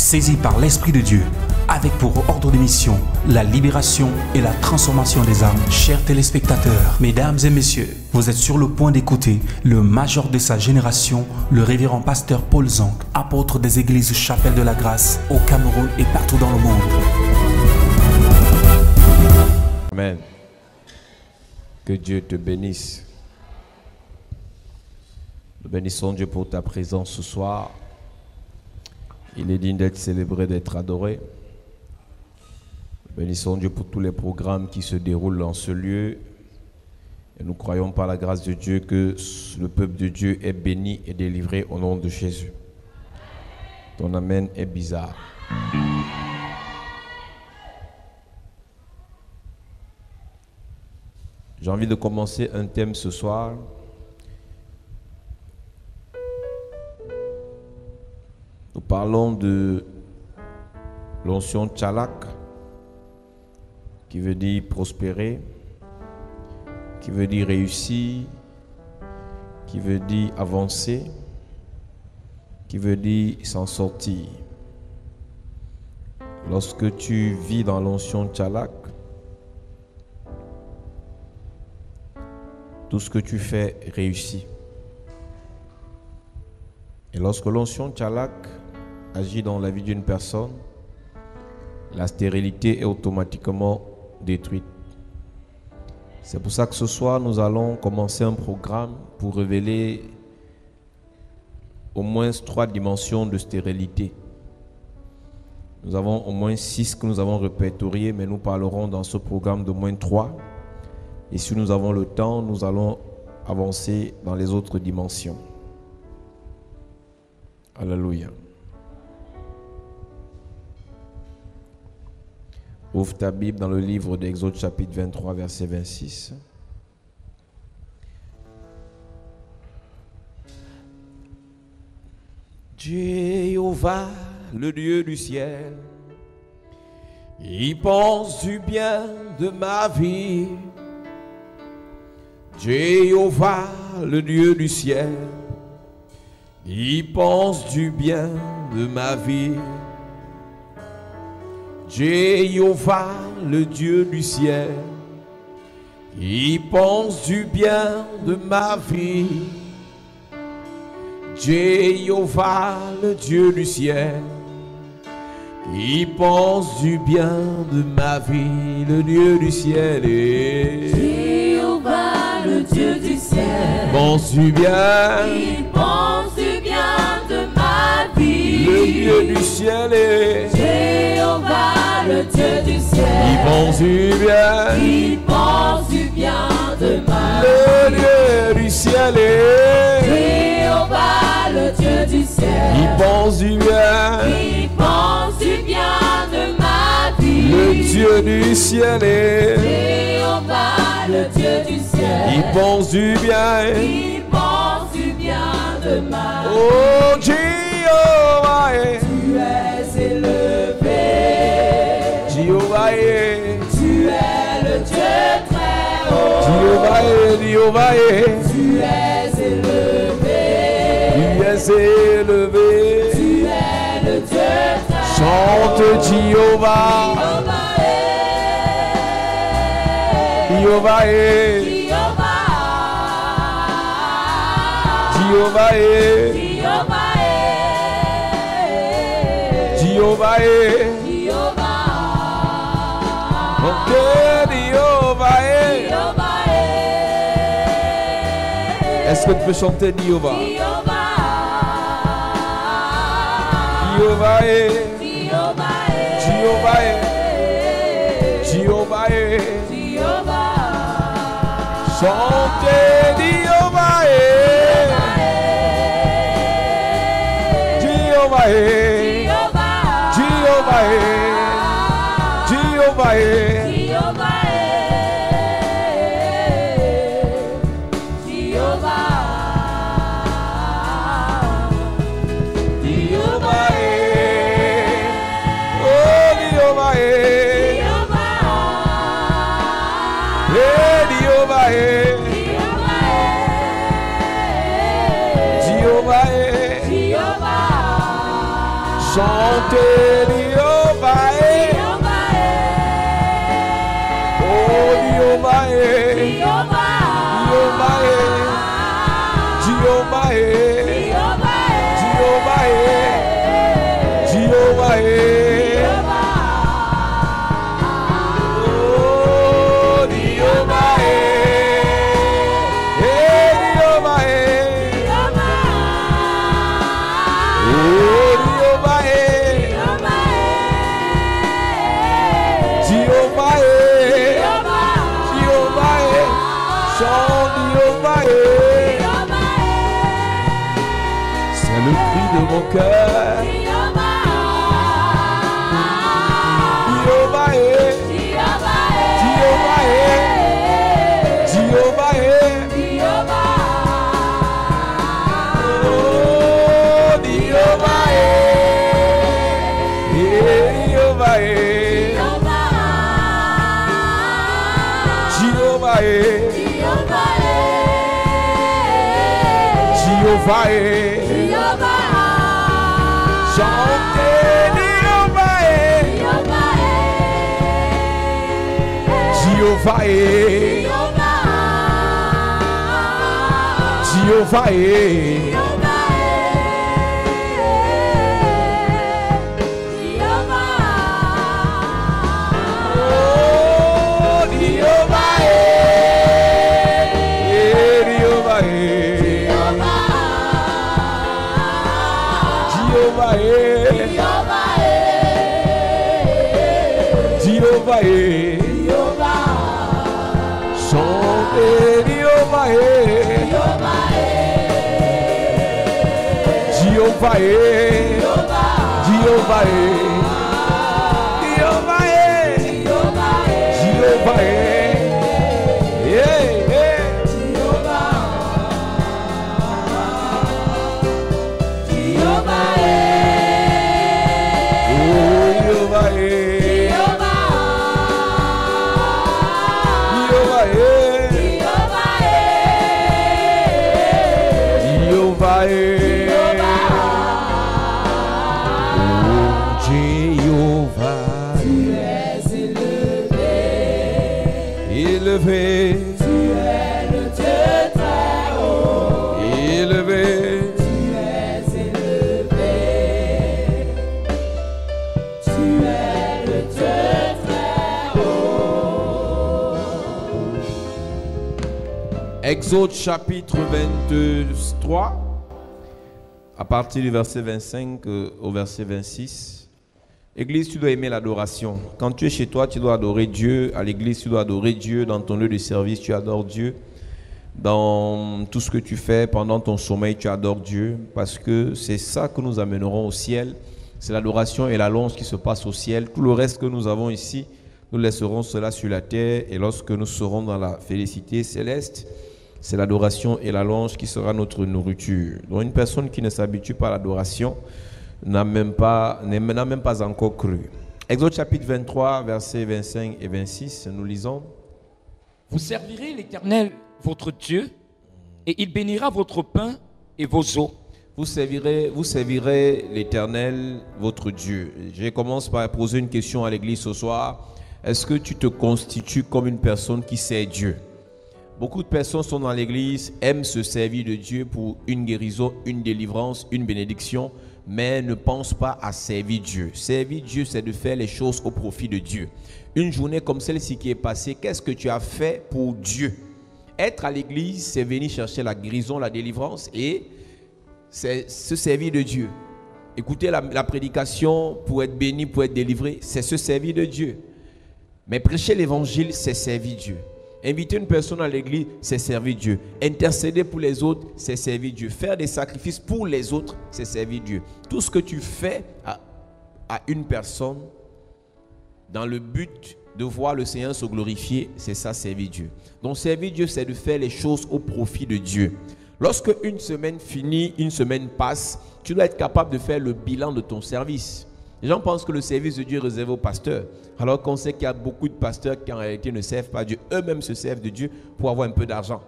saisi par l'Esprit de Dieu, avec pour ordre de mission la libération et la transformation des âmes. Chers téléspectateurs, mesdames et messieurs, vous êtes sur le point d'écouter le major de sa génération, le révérend pasteur Paul Zank, apôtre des églises Chapelle de la Grâce au Cameroun et partout dans le monde. Amen. Que Dieu te bénisse. Nous bénissons Dieu pour ta présence ce soir. Il est digne d'être célébré, d'être adoré. Nous bénissons Dieu pour tous les programmes qui se déroulent dans ce lieu. Et nous croyons par la grâce de Dieu que le peuple de Dieu est béni et délivré au nom de Jésus. Ton amen est bizarre. J'ai envie de commencer un thème ce soir. Nous parlons de l'onction Tchalak, qui veut dire prospérer, qui veut dire réussir, qui veut dire avancer, qui veut dire s'en sortir. Lorsque tu vis dans l'onction Tchalak, tout ce que tu fais réussit. Et lorsque l'onction Tchalak agit dans la vie d'une personne, la stérilité est automatiquement détruite. C'est pour ça que ce soir, nous allons commencer un programme pour révéler au moins 3 dimensions de stérilité. Nous avons au moins 6 que nous avons répertoriées, mais nous parlerons dans ce programme d'au moins 3. Et si nous avons le temps, nous allons avancer dans les autres dimensions. Alléluia. Ouvre ta Bible dans le livre d'Exode chapitre 23, verset 26. Jéhovah, le Dieu du ciel, il pense du bien de ma vie. Jéhovah, le Dieu du ciel, il pense du bien de ma vie. Jéhovah, le Dieu du ciel, il pense du bien de ma vie. Jéhovah, le Dieu du ciel, il pense du bien de ma vie. Le Dieu du ciel est Jéhovah, le Dieu du ciel, pense du bien. il pense du bien de ma vie. Le Dieu du ciel est Jéhovah, le Dieu du ciel, il pense du bien. il pense du bien de ma Le vie. Dieu du ciel est Jéhovah, le Dieu du ciel, il pense du bien. il pense du bien de ma vie. Le Dieu du ciel est Jéhovah, le Dieu du ciel, il pense du bien. il pense du bien de ma vie. Oh Jéhovah est, Tu es élevé, Jéhovah est, tu es le Dieu très haut. Jéhovah est, Jéhovah est, Tu es élevé, il est élevé. tu es le Dieu très haut. Chante Jéhovah, Jéhovah est, Jéhovah est, Jéhovah est, ok, Jéhovah est. Est-ce que tu peux chanter Jéhovah? Jéhovah est, Jéhovah est, Jéhovah est. Chantez Jéhovah est, Jéhovah est, Jéhovah est, Jéhovah est. Chantez Jehovah. Oh Jehovah. Jehovah. C'est le cri de mon cœur. Jehovah, chantez Jehovah, Jehovah, Jehovah, Jehovah, chantez Jehovah, Jehovah, Jehovah, Jehovah, élevé, tu es le Dieu très haut, élevé, tu es élevé, tu es le Dieu très haut. Exode chapitre 23, à partir du verset 25 au verset 26. Église, tu dois aimer l'adoration. Quand tu es chez toi, tu dois adorer Dieu. À l'église, tu dois adorer Dieu. Dans ton lieu de service, tu adores Dieu. Dans tout ce que tu fais, pendant ton sommeil, tu adores Dieu. Parce que c'est ça que nous amènerons au ciel. C'est l'adoration et la louange qui se passe au ciel. Tout le reste que nous avons ici, nous laisserons cela sur la terre. Et lorsque nous serons dans la félicité céleste, c'est l'adoration et la louange qui sera notre nourriture. Donc une personne qui ne s'habitue pas à l'adoration n'a même pas encore cru. Exode chapitre 23, versets 25 et 26, nous lisons. Vous servirez l'Éternel, votre Dieu, et il bénira votre pain et vos eaux. Vous servirez l'Éternel, votre Dieu. Je commence par poser une question à l'église ce soir. Est-ce que tu te constitues comme une personne qui sert Dieu? Beaucoup de personnes sont dans l'église, aiment se servir de Dieu pour une guérison, une délivrance, une bénédiction, mais ne pensent pas à servir Dieu. Servir Dieu, c'est de faire les choses au profit de Dieu. Une journée comme celle-ci qui est passée, qu'est-ce que tu as fait pour Dieu? Être à l'église, c'est venir chercher la guérison, la délivrance et c'est se servir de Dieu. Écouter la prédication pour être béni, pour être délivré, c'est se servir de Dieu. Mais prêcher l'évangile, c'est servir Dieu. Inviter une personne à l'église, c'est servir Dieu. Intercéder pour les autres, c'est servir Dieu. Faire des sacrifices pour les autres, c'est servir Dieu. Tout ce que tu fais à une personne, dans le but de voir le Seigneur se glorifier, c'est ça, servir Dieu. Donc servir Dieu, c'est de faire les choses au profit de Dieu. Lorsque une semaine finit, une semaine passe, tu dois être capable de faire le bilan de ton service. Les gens pensent que le service de Dieu est réservé aux pasteurs, alors qu'on sait qu'il y a beaucoup de pasteurs qui en réalité ne servent pas Dieu. Eux-mêmes se servent de Dieu pour avoir un peu d'argent.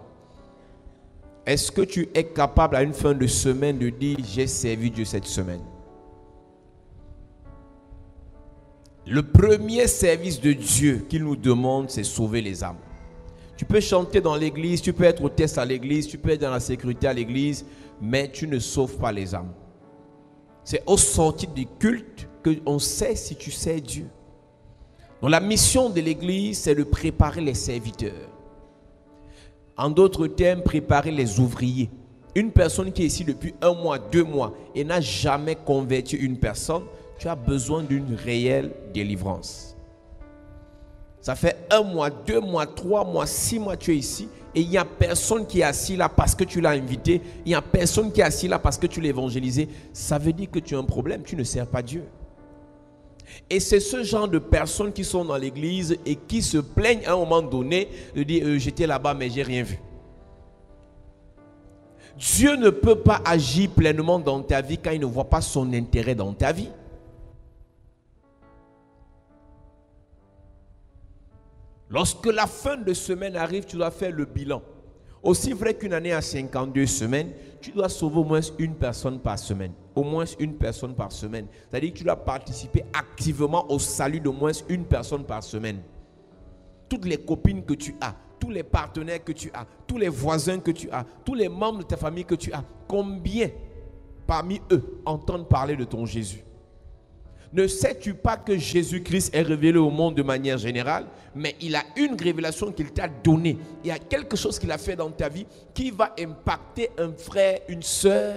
Est-ce que tu es capable à une fin de semaine de dire « j'ai servi Dieu cette semaine » Le premier service de Dieu qu'il nous demande, c'est sauver les âmes. Tu peux chanter dans l'église, tu peux être hôtesse à l'église, tu peux être dans la sécurité à l'église, mais tu ne sauves pas les âmes. C'est au sortir du culte qu'on sait si tu sais Dieu. Donc la mission de l'église, c'est de préparer les serviteurs. En d'autres termes, préparer les ouvriers. Une personne qui est ici depuis 1 mois, 2 mois et n'a jamais converti une personne, tu as besoin d'une réelle délivrance. Ça fait 1 mois, 2 mois, 3 mois, 6 mois tu es ici et il n'y a personne qui est assis là parce que tu l'as invité. Il n'y a personne qui est assis là parce que tu l'as évangélisé. Ça veut dire que tu as un problème, tu ne sers pas Dieu. Et c'est ce genre de personnes qui sont dans l'église et qui se plaignent à un moment donné de dire j'étais là-bas mais j'ai rien vu. Dieu ne peut pas agir pleinement dans ta vie quand il ne voit pas son intérêt dans ta vie. Lorsque la fin de semaine arrive, tu dois faire le bilan. Aussi vrai qu'une année a 52 semaines, tu dois sauver au moins une personne par semaine. Au moins une personne par semaine. C'est-à-dire que tu dois participer activement au salut d'au moins une personne par semaine. Toutes les copines que tu as, tous les partenaires que tu as, tous les voisins que tu as, tous les membres de ta famille que tu as, combien parmi eux entendent parler de ton Jésus? Ne sais-tu pas que Jésus-Christ est révélé au monde de manière générale, mais il a une révélation qu'il t'a donnée. Il y a quelque chose qu'il a fait dans ta vie qui va impacter un frère, une sœur.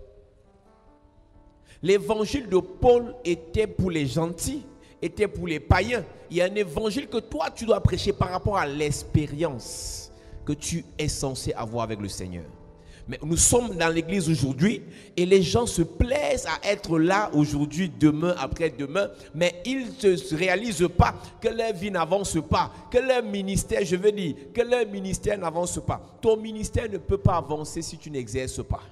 L'évangile de Paul était pour les gentils, était pour les païens. Il y a un évangile que toi tu dois prêcher par rapport à l'expérience que tu es censé avoir avec le Seigneur. Mais nous sommes dans l'église aujourd'hui et les gens se plaisent à être là aujourd'hui, demain, après-demain, mais ils ne réalisent pas que leur vie n'avance pas, que leur ministère, je veux dire, que leur ministère n'avance pas. Ton ministère ne peut pas avancer si tu n'exerces pas.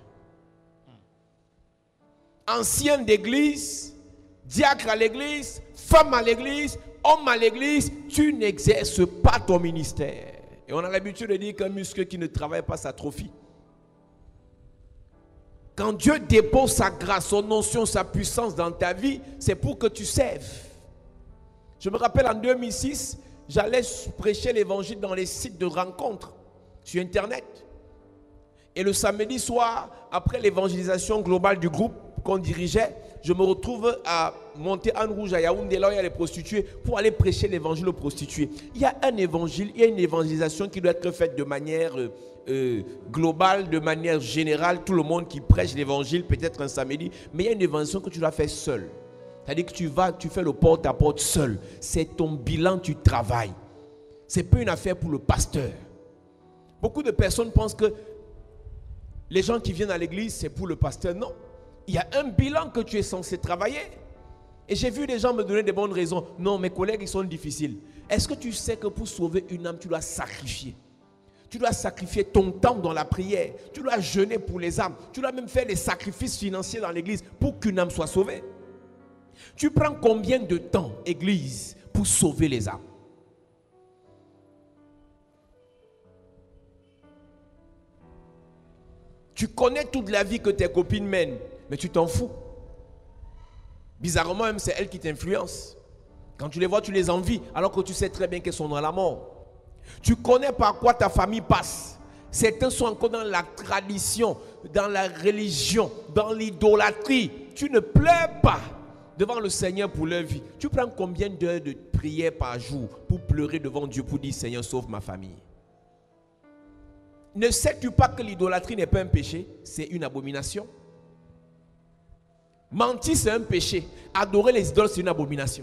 Ancien d'église, diacre à l'église, femme à l'église, homme à l'église, tu n'exerces pas ton ministère. Et on a l'habitude de dire qu'un muscle qui ne travaille pas s'atrophie. Quand Dieu dépose sa grâce, son onction, sa puissance dans ta vie, c'est pour que tu serves. Je me rappelle en 2006, j'allais prêcher l'évangile dans les sites de rencontres sur Internet. Et le samedi soir, après l'évangélisation globale du groupe qu'on dirigeait, je me retrouve à monter en rouge à Yaoundé, là où il y a les prostituées, pour aller prêcher l'évangile aux prostituées. Il y a un évangile, il y a une évangélisation qui doit être faite de manière globale, de manière générale. Tout le monde qui prêche l'évangile, peut-être un samedi, mais il y a une évangélisation que tu dois faire seul. C'est-à-dire que tu fais le porte-à-porte seul. C'est ton bilan, tu travailles. Ce n'est pas une affaire pour le pasteur. Beaucoup de personnes pensent que les gens qui viennent à l'église, c'est pour le pasteur. Non. Il y a un bilan que tu es censé travailler. Et j'ai vu des gens me donner des bonnes raisons. Non, mes collègues, ils sont difficiles. Est-ce que tu sais que pour sauver une âme, tu dois sacrifier? Tu dois sacrifier ton temps dans la prière. Tu dois jeûner pour les âmes. Tu dois même faire des sacrifices financiers dans l'église pour qu'une âme soit sauvée. Tu prends combien de temps, église, pour sauver les âmes? Tu connais toute la vie que tes copines mènent, mais tu t'en fous. Bizarrement, même c'est elles qui t'influencent. Quand tu les vois, tu les envies, alors que tu sais très bien qu'elles sont dans la mort. Tu connais par quoi ta famille passe. Certains sont encore dans la tradition, dans la religion, dans l'idolâtrie. Tu ne pleures pas devant le Seigneur pour leur vie. Tu prends combien d'heures de prière par jour pour pleurer devant Dieu, pour dire Seigneur, sauve ma famille? Ne sais-tu pas que l'idolâtrie n'est pas un péché? C'est une abomination. Mentir, c'est un péché. Adorer les idoles, c'est une abomination.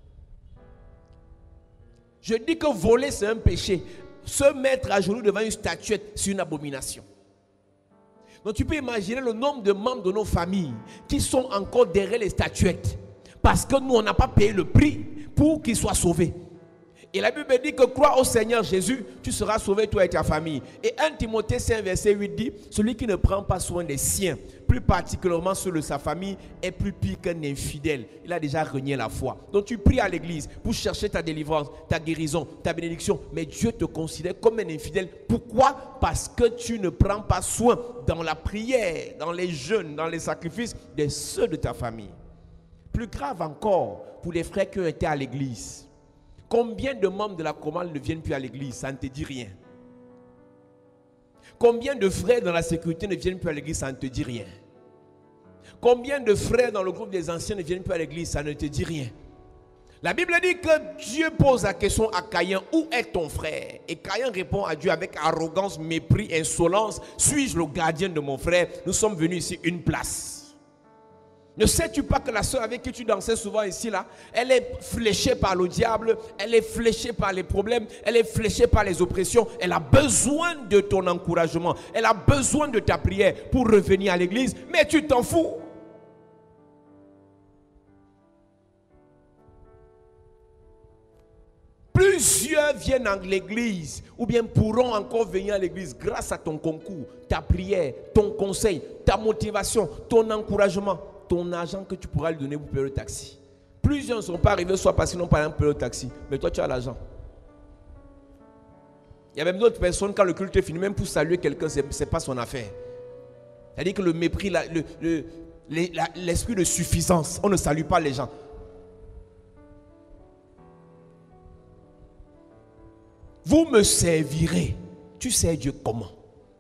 Je dis que voler, c'est un péché. Se mettre à genoux devant une statuette, c'est une abomination. Donc tu peux imaginer le nombre de membres de nos familles qui sont encore derrière les statuettes. Parce que nous, on n'a pas payé le prix pour qu'ils soient sauvés. Et la Bible dit que crois au Seigneur Jésus, tu seras sauvé toi et ta famille. Et 1 Timothée 5 verset 8 dit, celui qui ne prend pas soin des siens, plus particulièrement ceux de sa famille, est plus pire qu'un infidèle. Il a déjà renié la foi. Donc tu pries à l'église pour chercher ta délivrance, ta guérison, ta bénédiction. Mais Dieu te considère comme un infidèle. Pourquoi? Parce que tu ne prends pas soin dans la prière, dans les jeûnes, dans les sacrifices de ceux de ta famille. Plus grave encore pour les frères qui ont été à l'église. Combien de membres de la chorale ne viennent plus à l'église? Ça ne te dit rien. Combien de frères dans la sécurité ne viennent plus à l'église? Ça ne te dit rien. Combien de frères dans le groupe des anciens ne viennent plus à l'église? Ça ne te dit rien. La Bible dit que Dieu pose la question à Caïn, où est ton frère? Et Caïn répond à Dieu avec arrogance, mépris, insolence. Suis-je le gardien de mon frère? Nous sommes venus ici une place. Ne sais-tu pas que la soeur avec qui tu dansais souvent ici, là, elle est fléchée par le diable, elle est fléchée par les problèmes, elle est fléchée par les oppressions. Elle a besoin de ton encouragement, elle a besoin de ta prière pour revenir à l'église, mais tu t'en fous. Plusieurs viennent à l'église ou bien pourront encore venir à l'église grâce à ton concours, ta prière, ton conseil, ta motivation, ton encouragement, ton argent que tu pourras lui donner pour payer le taxi. Plusieurs ne sont pas arrivés soit parce qu'ils n'ont pas payé le taxi, mais toi tu as l'argent. Il y a même d'autres personnes, quand le culte est fini, même pour saluer quelqu'un, ce n'est pas son affaire. C'est-à-dire que le mépris, l'esprit de suffisance, on ne salue pas les gens. Vous me servirez. Tu sers Dieu comment?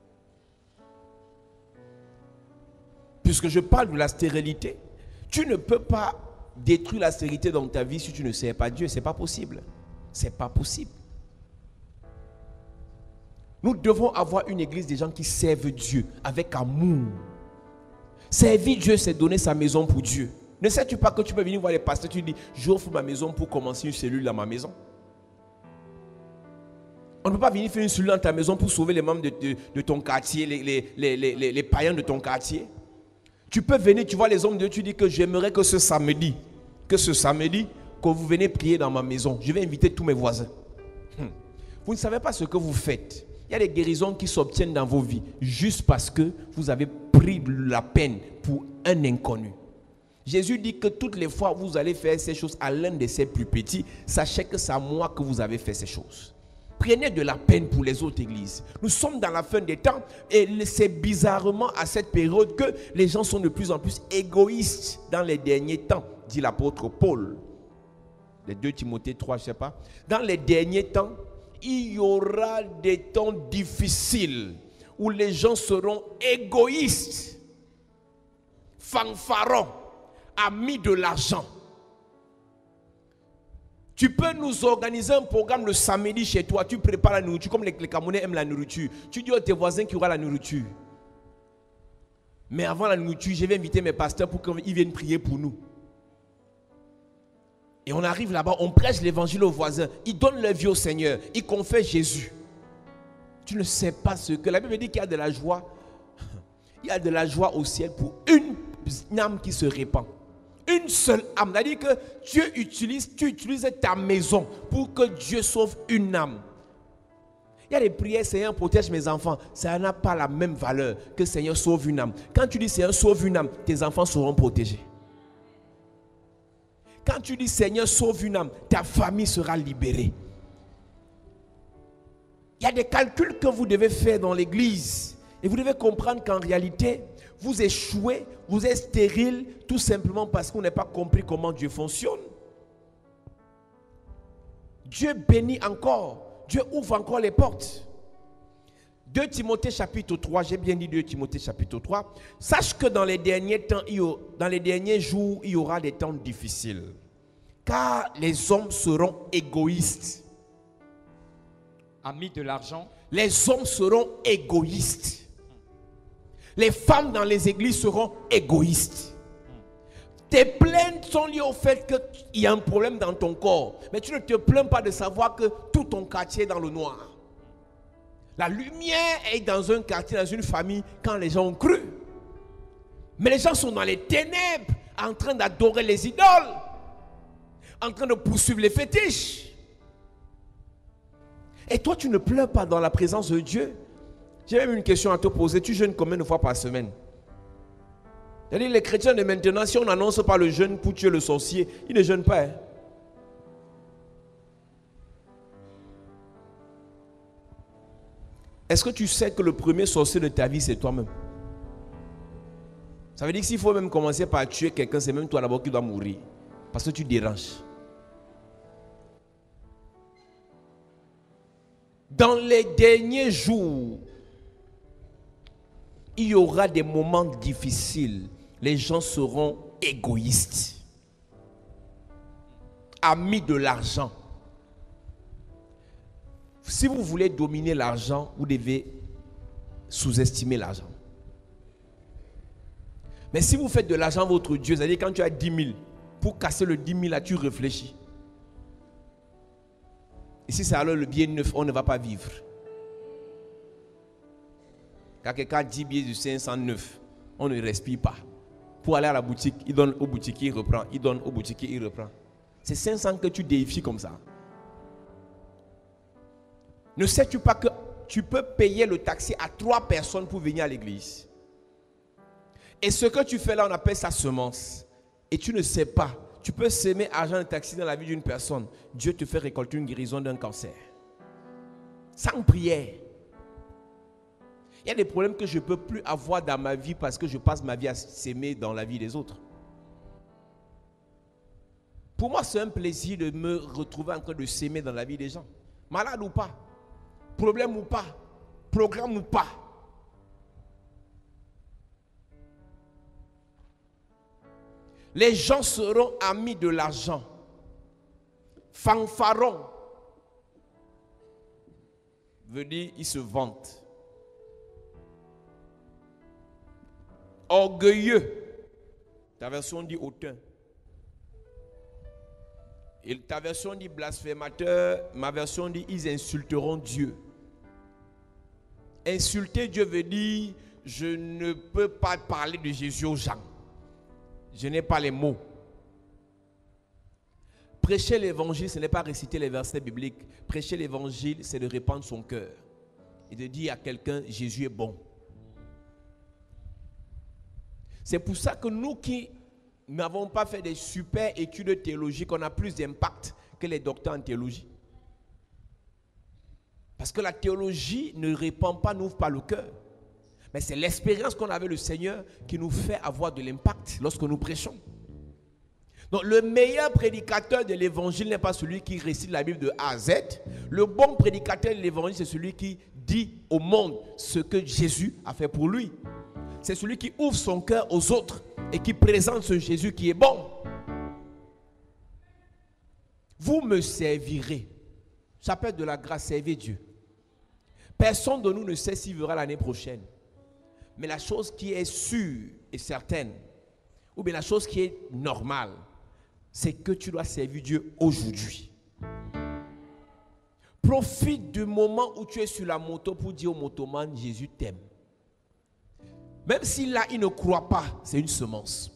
Puisque je parle de la stérilité, tu ne peux pas détruire la stérilité dans ta vie si tu ne sers pas Dieu. Ce n'est pas possible. Ce n'est pas possible. Nous devons avoir une église des gens qui servent Dieu avec amour. Servir Dieu, c'est donner sa maison pour Dieu. Ne sais-tu pas que tu peux venir voir les pasteurs, tu dis, j'offre ma maison pour commencer une cellule dans ma maison? On ne peut pas venir faire une cellule dans ta maison pour sauver les membres de ton quartier, les païens de ton quartier. Tu peux venir, tu vois les hommes de Dieu, tu dis que j'aimerais que ce samedi, que vous venez prier dans ma maison. Je vais inviter tous mes voisins. Vous ne savez pas ce que vous faites. Il y a des guérisons qui s'obtiennent dans vos vies juste parce que vous avez pris la peine pour un inconnu. Jésus dit que toutes les fois que vous allez faire ces choses à l'un de ses plus petits, sachez que c'est à moi que vous avez fait ces choses. Prenez de la peine pour les autres églises. Nous sommes dans la fin des temps et c'est bizarrement à cette période que les gens sont de plus en plus égoïstes dans les derniers temps, dit l'apôtre Paul. Les 2 Timothée 3, je ne sais pas. Dans les derniers temps, il y aura des temps difficiles où les gens seront égoïstes, fanfarons, amis de l'argent. Tu peux nous organiser un programme le samedi chez toi. Tu prépares la nourriture comme les Camerounais aiment la nourriture. Tu dis à tes voisins qu'il y aura la nourriture. Mais avant la nourriture, je vais inviter mes pasteurs pour qu'ils viennent prier pour nous. Et on arrive là-bas, on prêche l'évangile aux voisins. Ils donnent leur vie au Seigneur. Ils confessent Jésus. Tu ne sais pas ce que... La Bible dit qu'il y a de la joie. Il y a de la joie au ciel pour une âme qui se répand. Une seule âme. C'est-à-dire que tu utilises ta maison pour que Dieu sauve une âme. Il y a des prières, Seigneur, protège mes enfants. Ça n'a pas la même valeur que Seigneur, sauve une âme. Quand tu dis Seigneur, sauve une âme, tes enfants seront protégés. Quand tu dis Seigneur, sauve une âme, ta famille sera libérée. Il y a des calculs que vous devez faire dans l'église. Et vous devez comprendre qu'en réalité, vous échouez, vous êtes stérile, tout simplement parce qu'on n'a pas compris comment Dieu fonctionne. Dieu bénit encore. Dieu ouvre encore les portes. 2 Timothée chapitre 3, j'ai bien dit 2 Timothée chapitre 3. Sache que dans les derniers temps, dans les derniers jours, il y aura des temps difficiles. Car les hommes seront égoïstes. Amis de l'argent. Les hommes seront égoïstes. Les femmes dans les églises seront égoïstes. Tes plaintes sont liées au fait qu'il y a un problème dans ton corps. Mais tu ne te plains pas de savoir que tout ton quartier est dans le noir. La lumière est dans un quartier, dans une famille, quand les gens ont cru. Mais les gens sont dans les ténèbres, en train d'adorer les idoles, en train de poursuivre les fétiches. Et toi, tu ne pleures pas dans la présence de Dieu. J'ai même une question à te poser. Tu jeûnes combien de fois par semaine? C'est-à-dire les chrétiens de maintenant, si on n'annonce pas le jeûne pour tuer le sorcier, ils ne jeûnent pas. Est-ce que tu sais que le premier sorcier de ta vie, c'est toi-même? Ça veut dire que s'il faut même commencer par tuer quelqu'un, c'est même toi d'abord qui dois mourir. Parce que tu déranges. Dans les derniers jours, il y aura des moments difficiles. Les gens seront égoïstes, amis de l'argent. Si vous voulez dominer l'argent, vous devez sous-estimer l'argent. Mais si vous faites de l'argent votre Dieu, c'est-à-dire quand tu as 10 000, pour casser le 10 000 là, tu réfléchis. Et si c'est alors le billet neuf, on ne va pas vivre. Quand quelqu'un a 10 billets de 509, on ne respire pas. Pour aller à la boutique, il donne au boutiquier, il reprend. Il donne au boutiquier, il reprend. C'est 500 que tu déifies comme ça. Ne sais-tu pas que tu peux payer le taxi à 3 personnes pour venir à l'église? Et ce que tu fais là, on appelle ça semence. Et tu ne sais pas. Tu peux semer argent de taxi dans la vie d'une personne. Dieu te fait récolter une guérison d'un cancer. Sans prière. Il y a des problèmes que je ne peux plus avoir dans ma vie parce que je passe ma vie à s'aimer dans la vie des autres. Pour moi, c'est un plaisir de me retrouver en train de s'aimer dans la vie des gens. Malade ou pas, problème ou pas, programme ou pas. Les gens seront amis de l'argent. Fanfaron veut dire ils se vantent. Orgueilleux, ta version dit hautain. Et ta version dit blasphémateur, ma version dit ils insulteront Dieu. Insulter Dieu veut dire je ne peux pas parler de Jésus aux gens. Je n'ai pas les mots. Prêcher l'évangile, ce n'est pas réciter les versets bibliques. Prêcher l'évangile, c'est de répandre son cœur. Et de dire à quelqu'un, Jésus est bon. C'est pour ça que nous qui n'avons pas fait des super études théologiques, on a plus d'impact que les docteurs en théologie. Parce que la théologie ne répand pas, n'ouvre pas le cœur. Mais c'est l'expérience qu'on a avec le Seigneur qui nous fait avoir de l'impact lorsque nous prêchons. Donc le meilleur prédicateur de l'évangile n'est pas celui qui récite la Bible de A à Z. Le bon prédicateur de l'évangile, c'est celui qui dit au monde ce que Jésus a fait pour lui. C'est celui qui ouvre son cœur aux autres et qui présente ce Jésus qui est bon. Vous me servirez. J'appelle de la grâce, servir Dieu. Personne de nous ne sait s'il verra l'année prochaine. Mais la chose qui est sûre et certaine, ou bien la chose qui est normale, c'est que tu dois servir Dieu aujourd'hui. Profite du moment où tu es sur la moto pour dire au motoman, Jésus t'aime. Même si là, il ne croit pas, c'est une semence.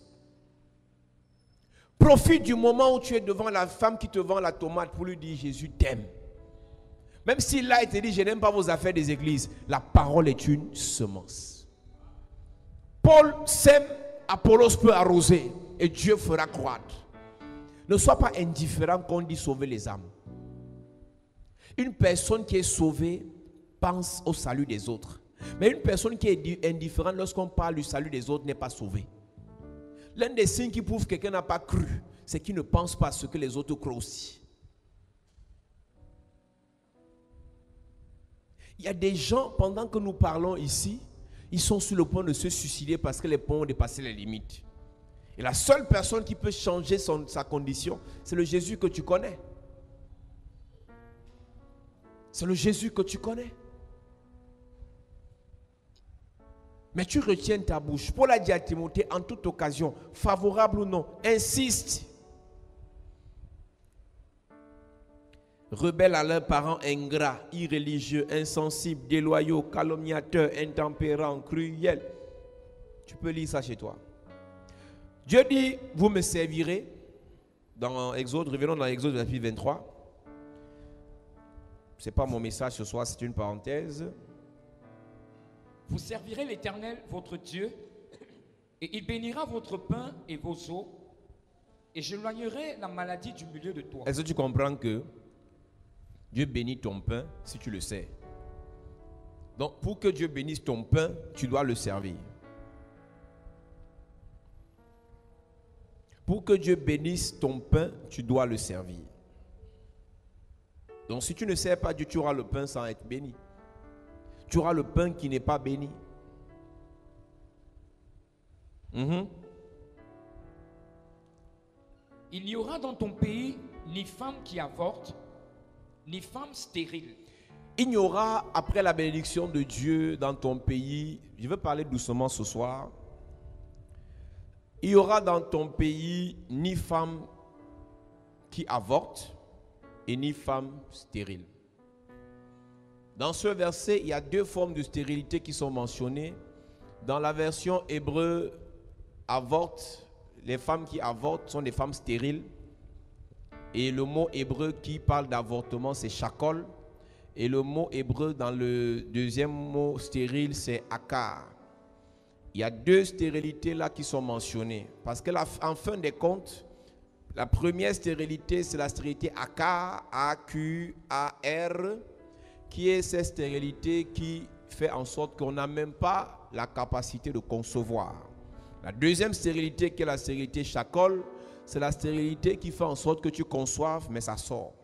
Profite du moment où tu es devant la femme qui te vend la tomate pour lui dire, Jésus t'aime. Même si là, il te dit, je n'aime pas vos affaires des églises, la parole est une semence. Paul sème, Apollos peut arroser et Dieu fera croître. Ne sois pas indifférent quand on dit sauver les âmes. Une personne qui est sauvée pense au salut des autres. Mais une personne qui est indifférente lorsqu'on parle du salut des autres n'est pas sauvée. L'un des signes qui prouve que quelqu'un n'a pas cru, c'est qu'il ne pense pas à ce que les autres croient aussi. Il y a des gens, pendant que nous parlons ici, ils sont sur le point de se suicider parce que les ponts ont dépassé les limites. Et la seule personne qui peut changer sa condition, c'est le Jésus que tu connais. C'est le Jésus que tu connais. Mais tu retiens ta bouche. Paul a dit à Timothée, en toute occasion, favorable ou non, insiste. Rebelles à leurs parents, ingrats, irréligieux, insensibles, déloyaux, calomniateurs, intempérants, cruels. Tu peux lire ça chez toi. Dieu dit, vous me servirez. Dans Exode, revenons dans Exode chapitre 23. Ce n'est pas mon message ce soir, c'est une parenthèse. Vous servirez l'Éternel, votre Dieu, et il bénira votre pain et vos eaux, et j'éloignerai la maladie du milieu de toi. Est-ce que tu comprends que Dieu bénit ton pain si tu le sais? Donc, pour que Dieu bénisse ton pain, tu dois le servir. Pour que Dieu bénisse ton pain, tu dois le servir. Donc si tu ne sers pas Dieu, tu auras le pain sans être béni. Tu auras le pain qui n'est pas béni. Il n'y aura dans ton pays ni femme qui avorte, ni femme stérile. Il n'y aura, après la bénédiction de Dieu dans ton pays, je vais parler doucement ce soir, il n'y aura dans ton pays ni femme qui avorte et ni femme stérile. Dans ce verset, il y a deux formes de stérilité qui sont mentionnées. Dans la version hébreu, avorte, les femmes qui avortent sont des femmes stériles. Et le mot hébreu qui parle d'avortement, c'est shakol. Et le mot hébreu dans le deuxième mot stérile, c'est akar. Il y a deux stérilités là qui sont mentionnées. Parce que en fin de compte, la première stérilité, c'est la stérilité akar, A-Q-A-R, qui est cette stérilité qui fait en sorte qu'on n'a même pas la capacité de concevoir. La deuxième stérilité, qui est la stérilité shakol, c'est la stérilité qui fait en sorte que tu conçoives, mais ça sort.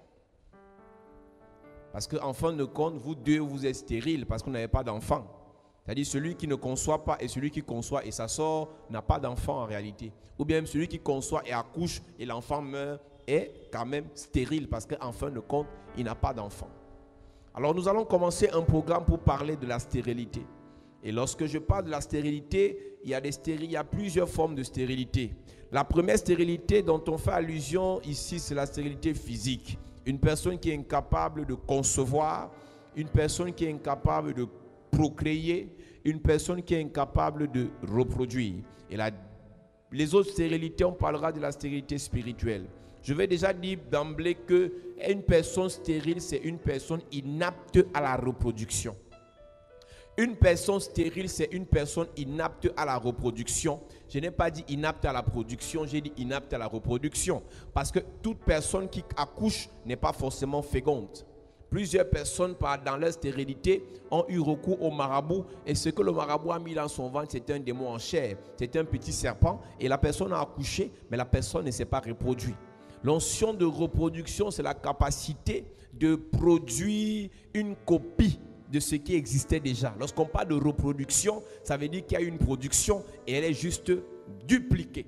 Parce qu'en fin de compte, vous deux, vous êtes stériles parce que vous n'avez pas d'enfant. C'est-à-dire celui qui ne conçoit pas et celui qui conçoit et ça sort n'a pas d'enfant en réalité. Ou bien celui qui conçoit et accouche et l'enfant meurt est quand même stérile parce qu'en fin de compte, il n'a pas d'enfant. Alors nous allons commencer un programme pour parler de la stérilité. Et lorsque je parle de la stérilité, il y a plusieurs formes de stérilité. La première stérilité dont on fait allusion ici, c'est la stérilité physique. Une personne qui est incapable de concevoir, une personne qui est incapable de procréer, une personne qui est incapable de reproduire. Et les autres stérilités, on parlera de la stérilité spirituelle. Je vais déjà dire d'emblée qu'une personne stérile, c'est une personne inapte à la reproduction. Une personne stérile, c'est une personne inapte à la reproduction. Je n'ai pas dit inapte à la production, j'ai dit inapte à la reproduction. Parce que toute personne qui accouche n'est pas forcément féconde. Plusieurs personnes, dans leur stérilité, ont eu recours au marabout. Et ce que le marabout a mis dans son ventre, c'est un démon en chair. C'est un petit serpent. Et la personne a accouché, mais la personne ne s'est pas reproduite. L'onction de reproduction, c'est la capacité de produire une copie de ce qui existait déjà. Lorsqu'on parle de reproduction, ça veut dire qu'il y a une production et elle est juste dupliquée.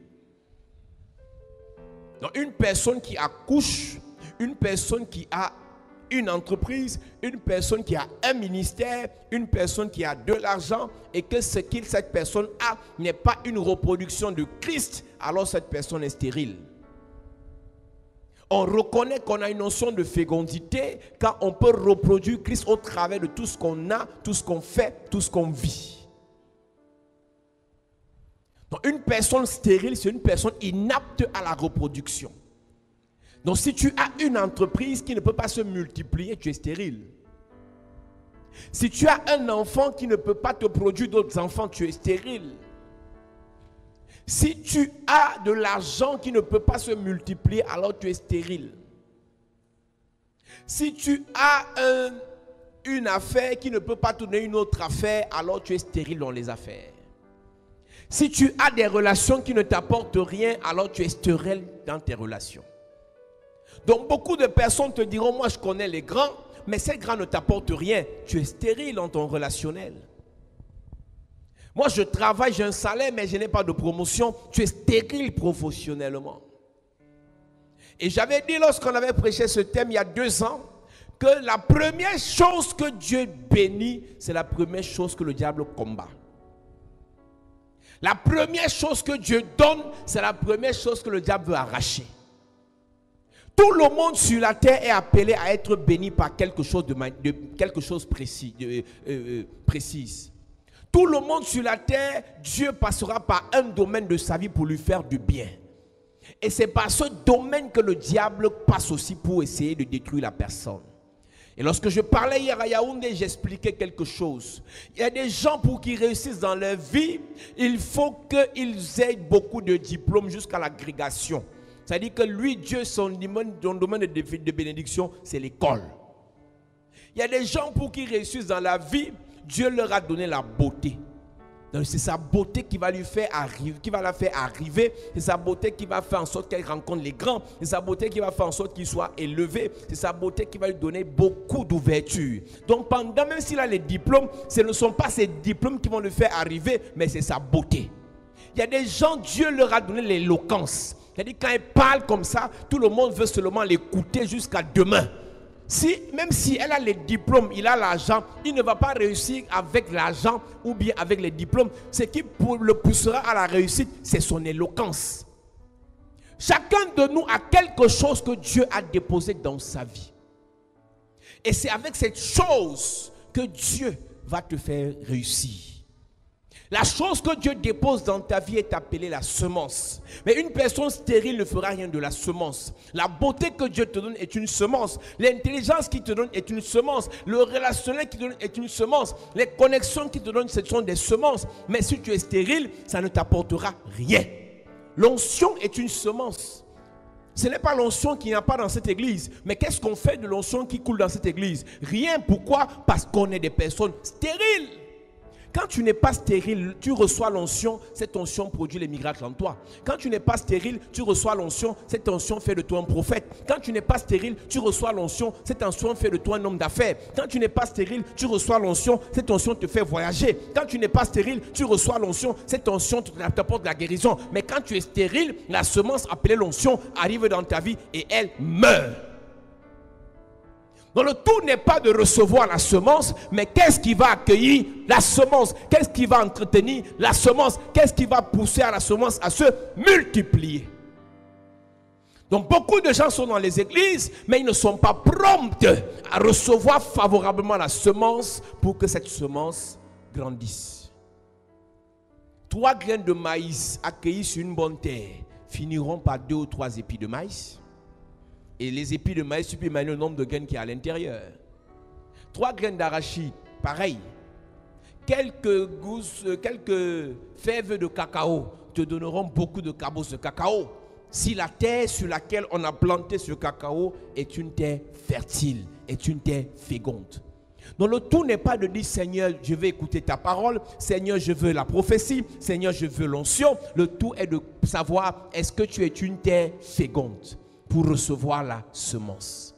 Donc une personne qui accouche, une personne qui a une entreprise, une personne qui a un ministère, une personne qui a de l'argent et que ce que cette personne a n'est pas une reproduction de Christ, alors cette personne est stérile. On reconnaît qu'on a une notion de fécondité quand on peut reproduire Christ au travers de tout ce qu'on a, tout ce qu'on fait, tout ce qu'on vit. Donc une personne stérile, c'est une personne inapte à la reproduction. Donc si tu as une entreprise qui ne peut pas se multiplier, tu es stérile. Si tu as un enfant qui ne peut pas te produire d'autres enfants, tu es stérile. Si tu as de l'argent qui ne peut pas se multiplier, alors tu es stérile. Si tu as une affaire qui ne peut pas te donner une autre affaire, alors tu es stérile dans les affaires. Si tu as des relations qui ne t'apportent rien, alors tu es stérile dans tes relations. Donc beaucoup de personnes te diront, moi je connais les grands, mais ces grands ne t'apportent rien. Tu es stérile dans ton relationnel. Moi, je travaille, j'ai un salaire, mais je n'ai pas de promotion. Tu es stérile professionnellement. Et j'avais dit, lorsqu'on avait prêché ce thème il y a 2 ans, que la première chose que Dieu bénit, c'est la première chose que le diable combat. La première chose que Dieu donne, c'est la première chose que le diable veut arracher. Tout le monde sur la terre est appelé à être béni par quelque chose précis. Tout le monde sur la terre, Dieu passera par un domaine de sa vie pour lui faire du bien. Et c'est par ce domaine que le diable passe aussi pour essayer de détruire la personne. Et lorsque je parlais hier à Yaoundé, j'expliquais quelque chose. Il y a des gens pour qu'ils réussissent dans leur vie, il faut qu'ils aient beaucoup de diplômes jusqu'à l'agrégation. C'est-à-dire que lui, Dieu, son domaine de bénédiction, c'est l'école. Il y a des gens pour qu'ils réussissent dans la vie, Dieu leur a donné la beauté. Donc c'est sa beauté qui va lui faire arriver, qui va la faire arriver. C'est sa beauté qui va faire en sorte qu'elle rencontre les grands. C'est sa beauté qui va faire en sorte qu'il soit élevé. C'est sa beauté qui va lui donner beaucoup d'ouverture. Donc pendant, même s'il a les diplômes, ce ne sont pas ses diplômes qui vont le faire arriver, mais c'est sa beauté. Il y a des gens, Dieu leur a donné l'éloquence. C'est-à-dire quand ils parlent comme ça, tout le monde veut seulement l'écouter jusqu'à demain. Même si elle a les diplômes, il a l'argent, il ne va pas réussir avec l'argent ou bien avec les diplômes. Ce qui le poussera à la réussite, c'est son éloquence. Chacun de nous a quelque chose que Dieu a déposé dans sa vie. Et c'est avec cette chose que Dieu va te faire réussir. La chose que Dieu dépose dans ta vie est appelée la semence. Mais une personne stérile ne fera rien de la semence. La beauté que Dieu te donne est une semence. L'intelligence qu'il te donne est une semence. Le relationnel qu'il te donne est une semence. Les connexions qu'il te donne, ce sont des semences. Mais si tu es stérile, ça ne t'apportera rien. L'onction est une semence. Ce n'est pas l'onction qu'il n'y a pas dans cette église. Mais qu'est-ce qu'on fait de l'onction qui coule dans cette église? Rien. Pourquoi? Parce qu'on est des personnes stériles. Quand tu n'es pas stérile, tu reçois l'onction, cette onction produit les miracles en toi. Quand tu n'es pas stérile, tu reçois l'onction, cette onction fait de toi un prophète. Quand tu n'es pas stérile, tu reçois l'onction, cette onction fait de toi un homme d'affaires. Quand tu n'es pas stérile, tu reçois l'onction, cette onction te fait voyager. Quand tu n'es pas stérile, tu reçois l'onction, cette onction t'apporte la guérison. Mais quand tu es stérile, la semence appelée l'onction arrive dans ta vie et elle meurt. Donc le tout n'est pas de recevoir la semence, mais qu'est-ce qui va accueillir la semence? Qu'est-ce qui va entretenir la semence? Qu'est-ce qui va pousser à la semence à se multiplier? Donc beaucoup de gens sont dans les églises, mais ils ne sont pas prompts à recevoir favorablement la semence pour que cette semence grandisse. 3 graines de maïs accueillies sur une bonne terre finiront par 2 ou 3 épis de maïs. Et les épis de maïs, tu peux imaginer le nombre de graines qu'il y a à l'intérieur. 3 graines d'arachide, pareil. Quelques fèves de cacao te donneront beaucoup de cabosses de cacao. Si la terre sur laquelle on a planté ce cacao est une terre fertile, est une terre féconde. Donc le tout n'est pas de dire Seigneur, je vais écouter ta parole. Seigneur, je veux la prophétie. Seigneur, je veux l'onction. Le tout est de savoir est-ce que tu es une terre féconde pour recevoir la semence.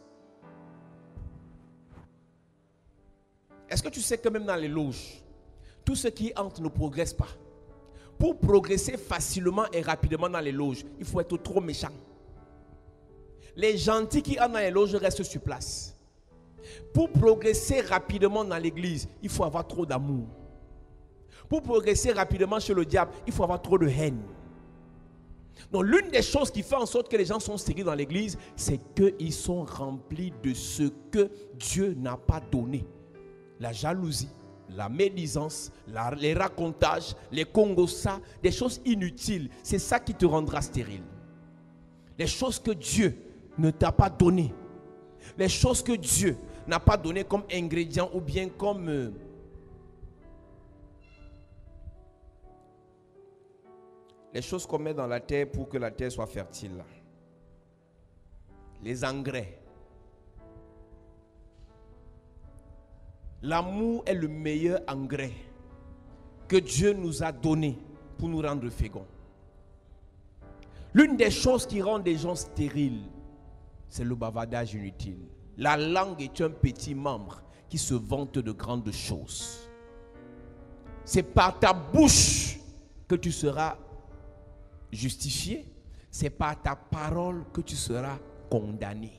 Est-ce que tu sais que même dans les loges, tout ce qui entre ne progresse pas? Pour progresser facilement et rapidement dans les loges, il faut être trop méchant. Les gentils qui entrent dans les loges restent sur place. Pour progresser rapidement dans l'église, il faut avoir trop d'amour. Pour progresser rapidement chez le diable, il faut avoir trop de haine. Donc l'une des choses qui fait en sorte que les gens sont stériles dans l'église, c'est qu'ils sont remplis de ce que Dieu n'a pas donné. La jalousie, la médisance, les racontages, les congossas, des choses inutiles. C'est ça qui te rendra stérile. Les choses que Dieu ne t'a pas données. Les choses que Dieu n'a pas données comme ingrédients ou bien comme... les choses qu'on met dans la terre pour que la terre soit fertile. Les engrais. L'amour est le meilleur engrais que Dieu nous a donné pour nous rendre féconds. L'une des choses qui rend des gens stériles, c'est le bavardage inutile. La langue est un petit membre qui se vante de grandes choses. C'est par ta bouche que tu seras justifié, c'est par ta parole que tu seras condamné.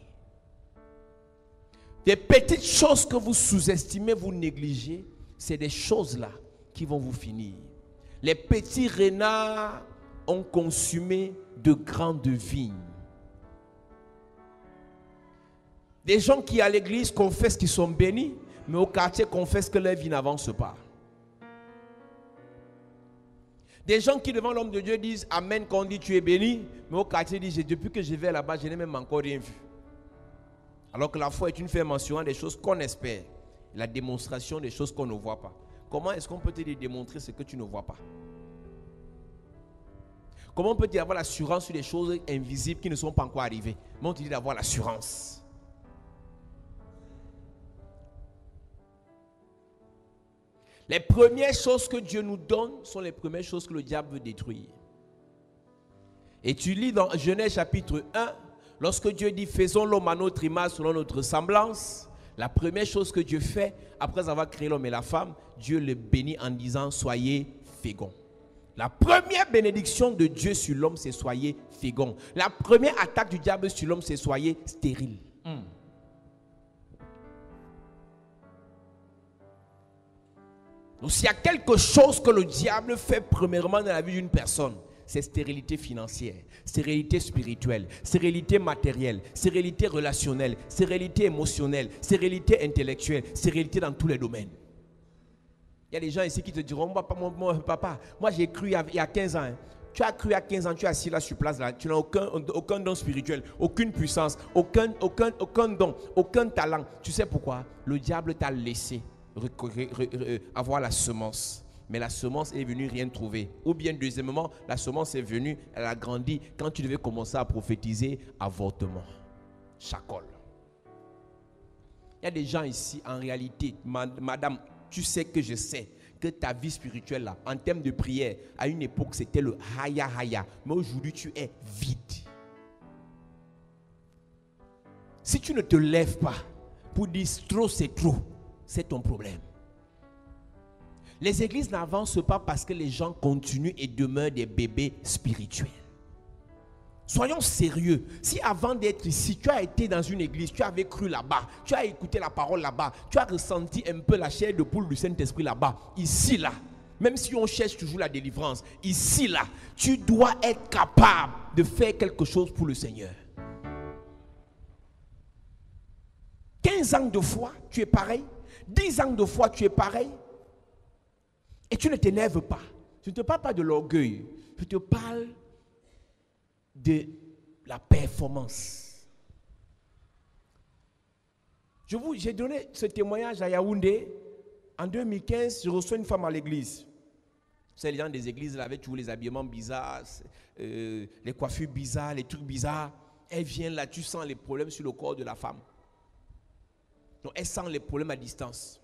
Des petites choses que vous sous-estimez, vous négligez, c'est des choses-là qui vont vous finir. Les petits renards ont consumé de grandes vignes. Des gens qui à l'église confessent qu'ils sont bénis, mais au quartier confessent que leur vie n'avance pas. Des gens qui devant l'homme de Dieu disent Amen quand on dit tu es béni, mais au quartier disent depuis que je vais là-bas, je n'ai même encore rien vu. Alors que la foi est une fait mention des choses qu'on espère, la démonstration des choses qu'on ne voit pas. Comment est-ce qu'on peut te démontrer ce que tu ne vois pas? Comment on peut te avoir l'assurance sur des choses invisibles qui ne sont pas encore arrivées? Mais on te dit d'avoir l'assurance. Les premières choses que Dieu nous donne sont les premières choses que le diable veut détruire. Et tu lis dans Genèse chapitre 1, lorsque Dieu dit « Faisons l'homme à notre image selon notre semblance », la première chose que Dieu fait, après avoir créé l'homme et la femme, Dieu le bénit en disant « Soyez féconds ». La première bénédiction de Dieu sur l'homme, c'est « Soyez féconds ». La première attaque du diable sur l'homme, c'est « Soyez stérile ». Donc s'il y a quelque chose que le diable fait premièrement dans la vie d'une personne, c'est stérilité financière, stérilité spirituelle, stérilité matérielle, stérilité relationnelle, stérilité émotionnelle, stérilité intellectuelle, stérilité dans tous les domaines. Il y a des gens ici qui te diront, papa, moi j'ai cru il y a 15 ans. Hein. Tu as cru à 15 ans, tu es assis là sur place, là, tu n'as aucun don spirituel, aucune puissance, aucun don, aucun talent. Tu sais pourquoi? Le diable t'a laissé avoir la semence. Mais la semence est venue rien trouver. Ou bien deuxièmement, la semence est venue, elle a grandi. Quand tu devais commencer à prophétiser, avortement. Chacol. Il y a des gens ici, en réalité, madame, tu sais que je sais que ta vie spirituelle là, en termes de prière, à une époque c'était le haya haya. Mais aujourd'hui tu es vide. Si tu ne te lèves pas pour dire trop c'est trop, c'est ton problème. Les églises n'avancent pas parce que les gens continuent et demeurent des bébés spirituels. Soyons sérieux. Si avant d'être ici, tu as été dans une église, tu avais cru là-bas, tu as écouté la parole là-bas, tu as ressenti un peu la chair de poule du Saint-Esprit là-bas, ici, là, même si on cherche toujours la délivrance, ici, là, tu dois être capable de faire quelque chose pour le Seigneur. 15 ans de foi, tu es pareil. 10 ans de foi, tu es pareil. Et tu ne t'énerves pas. Je ne te parle pas de l'orgueil. Je te parle de la performance. J'ai donné ce témoignage à Yaoundé. En 2015, je reçois une femme à l'église. C'est les gens des églises là, avec tous les habillements bizarres, les coiffures bizarres, les trucs bizarres. Elle vient là, tu sens les problèmes sur le corps de la femme. Donc elle sent les problèmes à distance.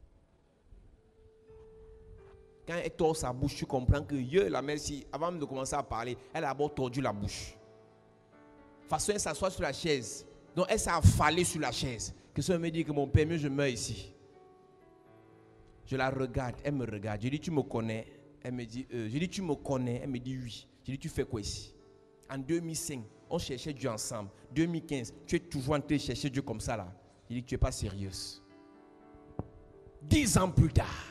Quand elle tord sa bouche, tu comprends que la mère, avant de commencer à parler, elle a d'abord tordu la bouche. De toute façon, elle s'assoit sur la chaise. Donc elle s'est affalée sur la chaise. Que ça me dit que mon père, mieux je meurs ici. Je la regarde, elle me regarde. Je dis, tu me connais? Elle me dit, je dis, tu me connais? Elle me dit, oui. Je dis, tu fais quoi ici? En 2005, on cherchait Dieu ensemble. 2015, tu es toujours en train de chercher Dieu comme ça là. Je dis, tu n'es pas sérieuse. 10 ans plus tard,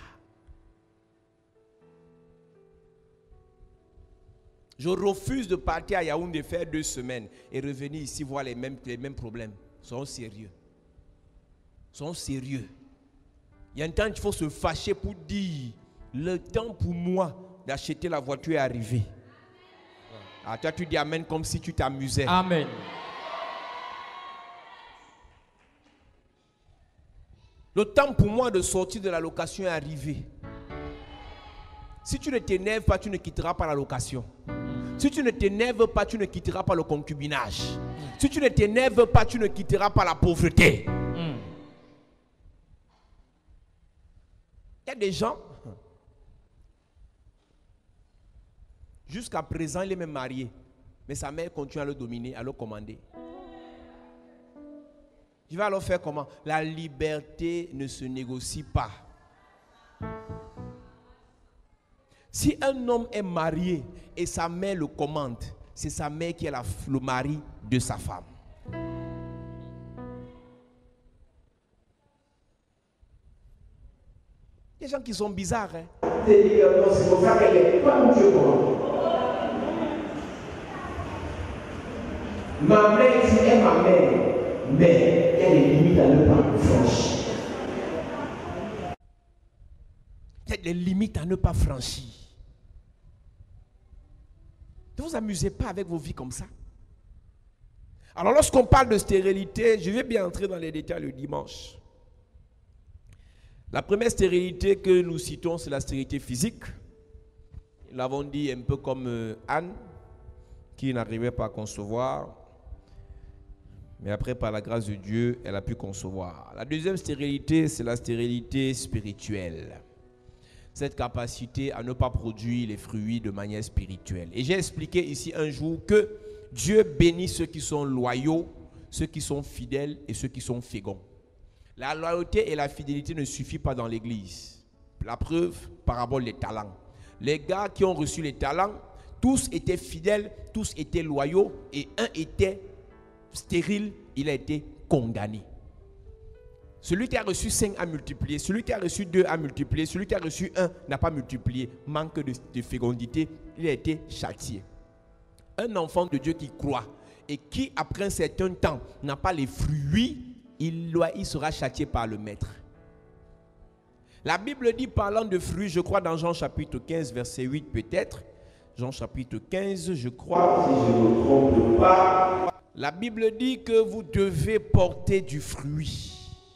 je refuse de partir à Yaoundé faire 2 semaines et revenir ici voir les mêmes problèmes. Soyons sérieux. Soyons sérieux. Il y a un temps qu'il faut se fâcher pour dire le temps pour moi d'acheter la voiture est arrivé. Ah, toi tu dis amen comme si tu t'amusais. Amen. Le temps pour moi de sortir de la location est arrivé. Si tu ne t'énerves pas, tu ne quitteras pas la location. Si tu ne t'énerves pas, tu ne quitteras pas le concubinage. Si tu ne t'énerves pas, tu ne quitteras pas la pauvreté. Il y a des gens, jusqu'à présent, il est même marié. Mais sa mère continue à le dominer, à le commander. Tu vas alors faire comment? La liberté ne se négocie pas. Si un homme est marié et sa mère le commande, c'est sa mère qui est le mari de sa femme. Il y a des gens qui sont bizarres. Hein? C'est pour ça qu'elle est pas mon Dieu. Ma mère, si elle est ma mère, mais elle est limite à ne pas franchir. Il y a des limites à ne pas franchir. Ne vous amusez pas avec vos vies comme ça. Alors lorsqu'on parle de stérilité, je vais bien entrer dans les détails le dimanche. La première stérilité que nous citons, c'est la stérilité physique. Nous l'avons dit un peu comme Anne, qui n'arrivait pas à concevoir. Mais après, par la grâce de Dieu, elle a pu concevoir. La deuxième stérilité, c'est la stérilité spirituelle. cette capacité à ne pas produire les fruits de manière spirituelle. Et j'ai expliqué ici un jour que Dieu bénit ceux qui sont loyaux, ceux qui sont fidèles et ceux qui sont féconds. La loyauté et la fidélité ne suffisent pas dans l'église. La preuve, parabole des talents. Les gars qui ont reçu les talents, tous étaient fidèles, tous étaient loyaux et un était stérile, il a été condamné. Celui qui a reçu 5 a multiplié, celui qui a reçu 2 a multiplié, celui qui a reçu 1 n'a pas multiplié. Manque de fécondité, il a été châtié. Un enfant de Dieu qui croit et qui, après un certain temps, n'a pas les fruits, il sera châtié par le maître. La Bible dit, parlant de fruits, je crois dans Jean chapitre 15, verset 8 peut-être. Jean chapitre 15, je crois, si je ne me trompe pas. La Bible dit que vous devez porter du fruit.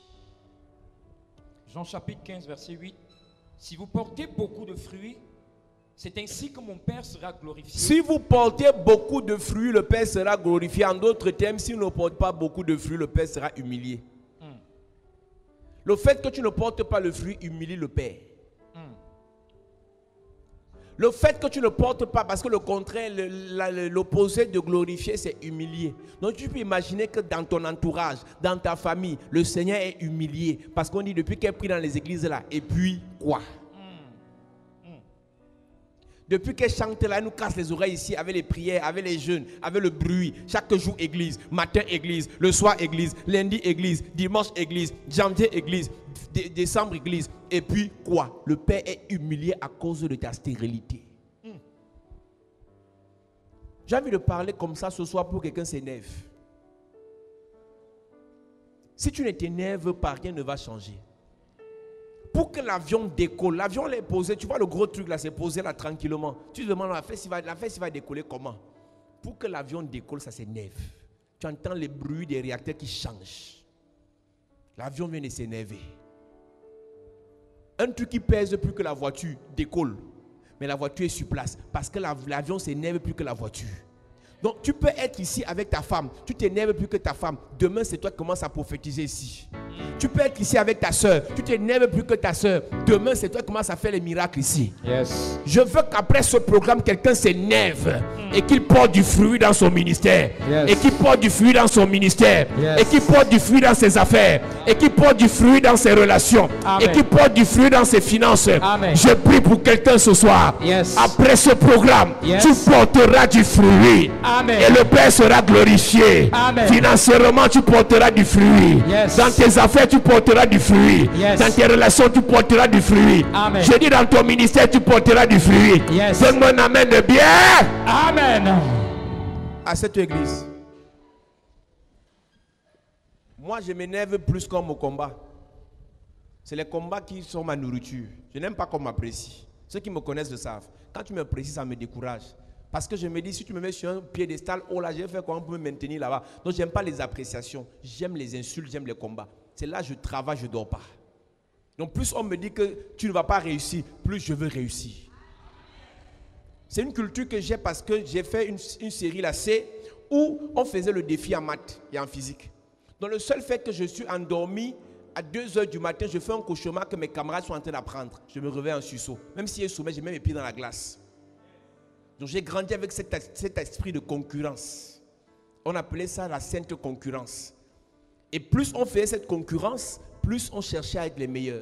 Jean chapitre 15, verset 8. Si vous portez beaucoup de fruits, c'est ainsi que mon Père sera glorifié. Si vous portez beaucoup de fruits, le Père sera glorifié. En d'autres termes, si vous ne portez pas beaucoup de fruits, le Père sera humilié. Le fait que tu ne portes pas le fruit humilie le Père. Le fait que tu ne portes pas, parce que le contraire, l'opposé de glorifier, c'est humilier. Donc tu peux imaginer que dans ton entourage, dans ta famille, le Seigneur est humilié. Parce qu'on dit depuis qu'elle prie dans les églises là, et puis quoi? Depuis qu'elle chante là, elle nous casse les oreilles ici avec les prières, avec les jeûnes, avec le bruit. Chaque jour église, matin église, le soir église, lundi église, dimanche église, janvier église, décembre église. Et puis quoi? Le Père est humilié à cause de ta stérilité. J'ai envie de parler comme ça ce soir pour que quelqu'un s'énerve. Si tu ne t'énerves pas, rien ne va changer. Pour que l'avion décolle, l'avion est posé, tu vois le gros truc là, c'est posé là tranquillement. Tu te demandes la fesse va décoller comment? Pour que l'avion décolle, ça s'énerve. Tu entends les bruits des réacteurs qui changent. L'avion vient de s'énerver. Un truc qui pèse plus que la voiture décolle. Mais la voiture est sur place parce que l'avion s'énerve plus que la voiture. Donc tu peux être ici avec ta femme, tu t'énerves plus que ta femme. Demain c'est toi qui commences à prophétiser ici. Tu peux être ici avec ta soeur, tu t'énerves plus que ta soeur. Demain c'est toi qui commences à faire les miracles ici. Yes. Je veux qu'après ce programme quelqu'un s'énerve et qu'il porte du fruit dans son ministère. Yes. Et qu'il porte du fruit dans son ministère. Yes. Et qu'il porte du fruit dans ses affaires. Et qu'il porte du fruit dans ses relations. Amen. Et qu'il porte du fruit dans ses finances. Amen. Je prie pour quelqu'un ce soir. Yes. Après ce programme, Yes. tu porteras du fruit. Amen. Et le Père sera glorifié. Amen. Financièrement, tu porteras du fruit. Yes. Dans tes affaires, tu porteras du fruit. Yes. Dans tes relations, tu porteras du fruit. Amen. Je dis dans ton ministère, tu porteras du fruit. Yes. Donne-moi un amen de bien. Amen. À cette église. Moi, je m'énerve plus comme au combat. C'est les combats qui sont ma nourriture. Je n'aime pas qu'on m'apprécie. Ceux qui me connaissent le savent. Quand tu m'apprécies, ça me décourage. Parce que je me dis, si tu me mets sur un piédestal, oh là, je vais faire comment pour me maintenir là-bas. Donc, je n'aime pas les appréciations. J'aime les insultes, j'aime les combats. C'est là que je travaille, je ne dors pas. Donc, plus on me dit que tu ne vas pas réussir, plus je veux réussir. C'est une culture que j'ai parce que j'ai fait une série là, C, où on faisait le défi en maths et en physique. Donc, le seul fait que je suis endormi, à 2h du matin, je fais un cauchemar que mes camarades sont en train d'apprendre. Je me réveille en sursaut. Même s'il est sommeil, je mets mes pieds dans la glace. Donc j'ai grandi avec cet esprit de concurrence. On appelait ça la sainte concurrence. Et plus on faisait cette concurrence, plus on cherchait à être les meilleurs.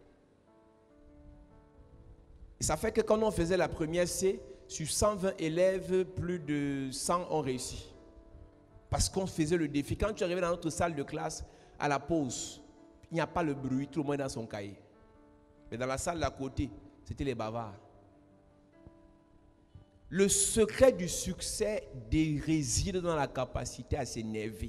Et ça fait que quand on faisait la première C, sur 120 élèves, plus de 100 ont réussi. Parce qu'on faisait le défi. Quand tu arrivais dans notre salle de classe, à la pause, il n'y a pas le bruit, tout le monde est dans son cahier. Mais dans la salle d'à côté, c'était les bavards. Le secret du succès réside dans la capacité à s'énerver.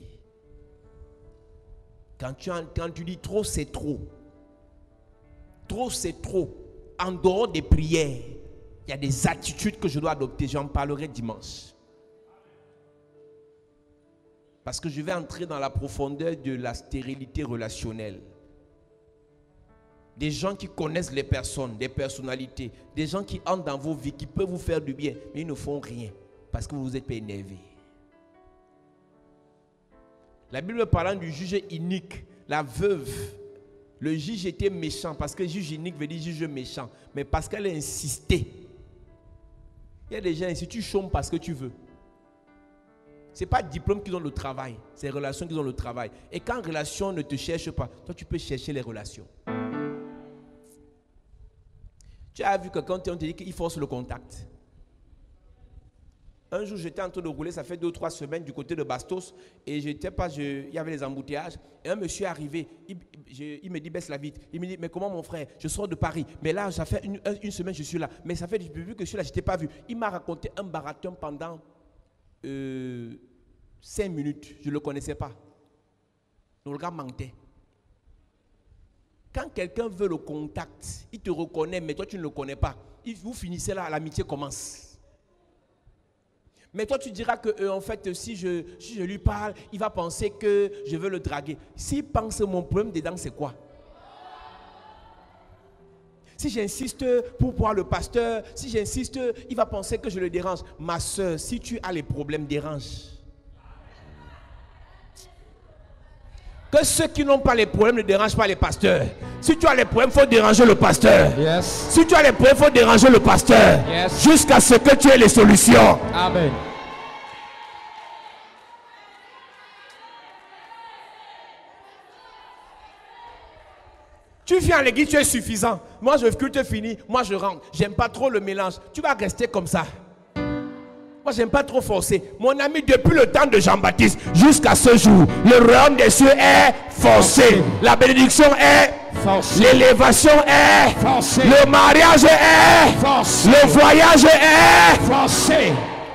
Quand tu dis trop, c'est trop. Trop, c'est trop. En dehors des prières, il y a des attitudes que je dois adopter. J'en parlerai dimanche. Parce que je vais entrer dans la profondeur de la stérilité relationnelle. Des gens qui connaissent les personnes, des personnalités, des gens qui entrent dans vos vies, qui peuvent vous faire du bien, mais ils ne font rien parce que vous vous êtes pas énervé. La Bible parlant du juge inique, la veuve, Le juge était méchant parce que juge unique veut dire juge méchant. Mais parce qu'elle a insisté. Il y a des gens ici, tu chômes parce que tu veux. Ce n'est pas le diplôme qui donne le travail, c'est les relations qui donnent le travail. Et quand relation ne te cherche pas, toi tu peux chercher les relations. Tu as vu que quand on te dit qu'il force le contact. Un jour, j'étais en train de rouler, ça fait 2 ou 3 semaines du côté de Bastos, et il y avait les embouteillages, et un monsieur est arrivé, il me dit baisse la vitre, il me dit mais comment mon frère, je sors de Paris, mais là ça fait une semaine je suis là, mais ça fait depuis que je suis là, je ne t'ai pas vu. Il m'a raconté un barathon pendant 5 minutes, je ne le connaissais pas. Le gars mentait. Quand quelqu'un veut le contact, il te reconnaît, mais toi tu ne le connais pas. Vous finissez là, l'amitié commence. Mais toi tu diras que en fait si je lui parle, il va penser que je veux le draguer. S'il pense mon problème dedans, c'est quoi? Si j'insiste pour voir le pasteur, si j'insiste, il va penser que je le dérange. Ma soeur, si tu as les problèmes, dérange. Que ceux qui n'ont pas les problèmes ne dérangent pas les pasteurs. Si tu as les problèmes, il faut déranger le pasteur. Yes. Si tu as les problèmes, il faut déranger le pasteur. Yes. Jusqu'à ce que tu aies les solutions. Amen. Tu viens à l'église, tu es suffisant. Moi, je culte fini. Moi, je rentre. J'aime pas trop le mélange. Tu vas rester comme ça. Moi, j'aime pas trop forcer. Mon ami, depuis le temps de Jean-Baptiste jusqu'à ce jour, le royaume des cieux est forcé. La bénédiction est forcée. L'élévation est forcée. Le mariage est forcé. Le voyage est forcé.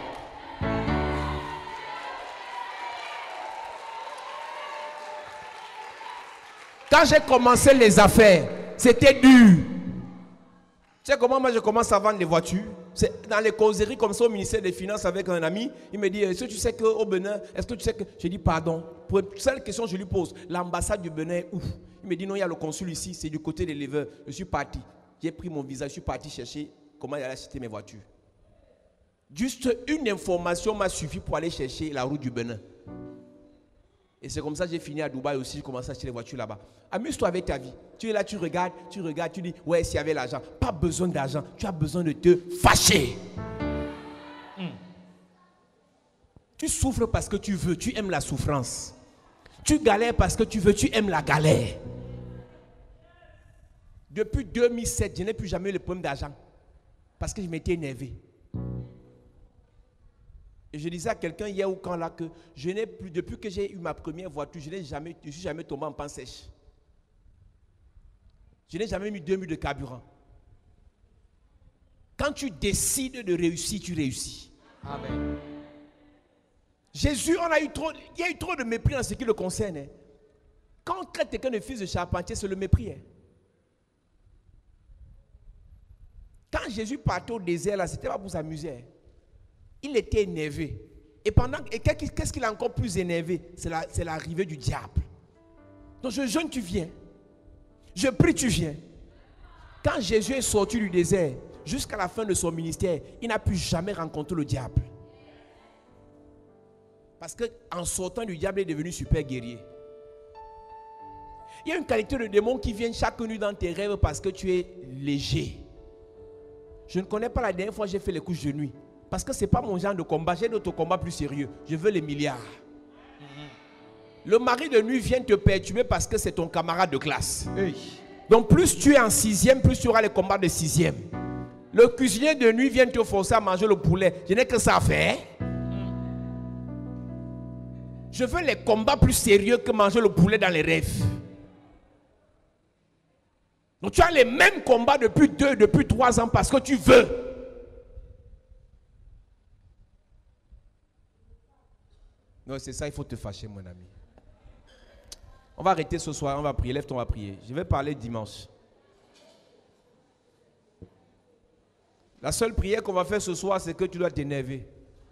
Quand j'ai commencé les affaires, c'était dur. Tu sais comment moi je commence à vendre des voitures? C'est dans les causeries comme ça au ministère des Finances avec un ami. Il me dit, est-ce que tu sais qu'au Bénin, est-ce que tu sais que... Je dis pardon. Pour une seule question je lui pose, l'ambassade du Bénin est où? Il me dit non, il y a le consul ici, c'est du côté des leveurs. Je suis parti. J'ai pris mon visa, je suis parti chercher comment il allait acheter mes voitures. Juste une information m'a suffi pour aller chercher la route du Bénin. Et c'est comme ça que j'ai fini à Dubaï aussi, j'ai commencé à acheter les voitures là-bas. Amuse-toi avec ta vie. Tu es là, tu regardes, tu dis, ouais, s'il y avait l'argent. Pas besoin d'argent, tu as besoin de te fâcher. Tu souffres parce que tu veux, tu aimes la souffrance. Tu galères parce que tu veux, tu aimes la galère. Depuis 2007, je n'ai plus jamais eu le problème d'argent. Parce que je m'étais énervé. Et je disais à quelqu'un hier ou quand là que je n'ai plus, depuis que j'ai eu ma première voiture, je ne suis jamais tombé en panne sèche. Je n'ai jamais mis 2 minutes de carburant. Quand tu décides de réussir, tu réussis. Amen. Jésus, il y a eu trop de mépris en ce qui le concerne. Hein. Quand on traite quelqu'un de fils de charpentier, c'est le mépris. Hein. Quand Jésus partait au désert, là, c'était pas pour s'amuser. Hein. Il était énervé. Et qu'est-ce qui l'a encore plus énervé? C'est l'arrivée du diable. Donc je jeûne, tu viens. Je prie, tu viens. Quand Jésus est sorti du désert, jusqu'à la fin de son ministère, il n'a plus jamais rencontré le diable. Parce qu'en sortant du diable, il est devenu super guerrier. Il y a une qualité de démon qui vient chaque nuit dans tes rêves parce que tu es léger. Je ne connais pas la dernière fois que j'ai fait les couches de nuit. Parce que ce n'est pas mon genre de combat. J'ai d'autres combats plus sérieux. Je veux les milliards. Le mari de nuit vient te perturber parce que c'est ton camarade de classe. Hey. Donc plus tu es en 6e, plus tu auras les combats de 6e. Le cuisinier de nuit vient te forcer à manger le poulet. Je n'ai que ça à faire. Je veux les combats plus sérieux que manger le poulet dans les rêves. Donc tu as les mêmes combats depuis 2, depuis 3 ans parce que tu veux. Non, c'est ça, il faut te fâcher, mon ami. On va arrêter ce soir, on va prier. Lève-toi, on va prier. Je vais parler dimanche. La seule prière qu'on va faire ce soir, c'est que tu dois t'énerver.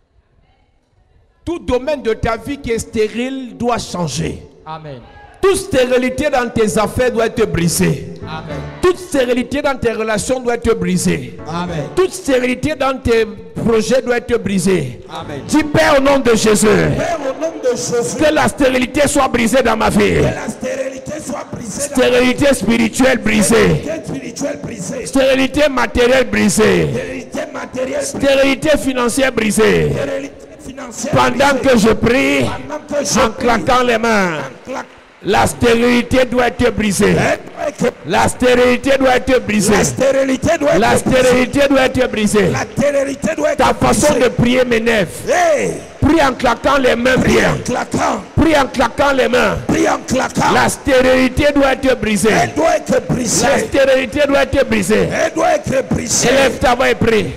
Tout domaine de ta vie qui est stérile doit changer. Amen. Toute stérilité dans tes affaires doit être brisée. Amen. Toute stérilité dans tes relations doit être brisée. Amen. Toute stérilité dans tes projets doit être brisée. Amen. Dis Père au nom de Jésus. Père, au nom de Jésus, Que la stérilité soit brisée dans ma vie. que la stérilité soit Stérilité spirituelle brisée. Stérilité matérielle brisée. Stérilité financière brisée. Pendant que je prie, en claquant les mains, la stérilité doit être brisée. La stérilité doit être brisée. La stérilité doit être brisée. Ta façon de prier m'énerve. Prie en claquant les mains bien. Prie en claquant les mains. La stérilité doit être brisée. La stérilité doit être brisée. Élève ta voix et prie.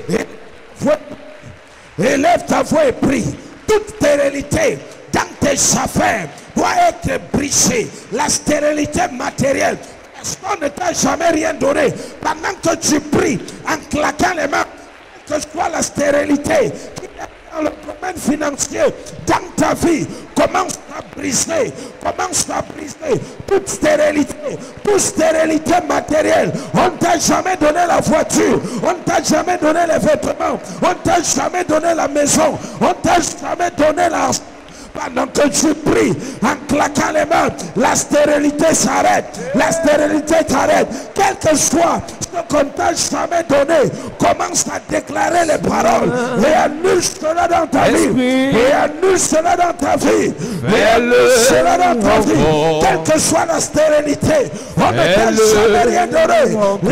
Élève ta voix et prie. Toute stérilité dans tes affaires doit être brisée. La stérilité matérielle. Personne ne t'a jamais rien donné. Pendant que tu pries en claquant les mains, que soit la stérilité qui est dans le domaine financier, dans ta vie, commence à briser. Commence à briser toute stérilité matérielle. On t'a jamais donné la voiture. On t'a jamais donné les vêtements. On t'a jamais donné la maison. On t'a jamais donné la... Pendant que tu pries en claquant les mains, la stérilité s'arrête. La stérilité s'arrête. Quel que soit ce qu'on t'a jamais donné, commence à déclarer les paroles et annule cela dans ta vie. Et annule cela dans ta vie. Et annule cela dans ta vie. Quelle que soit la stérilité, on ne t'a jamais rien donné.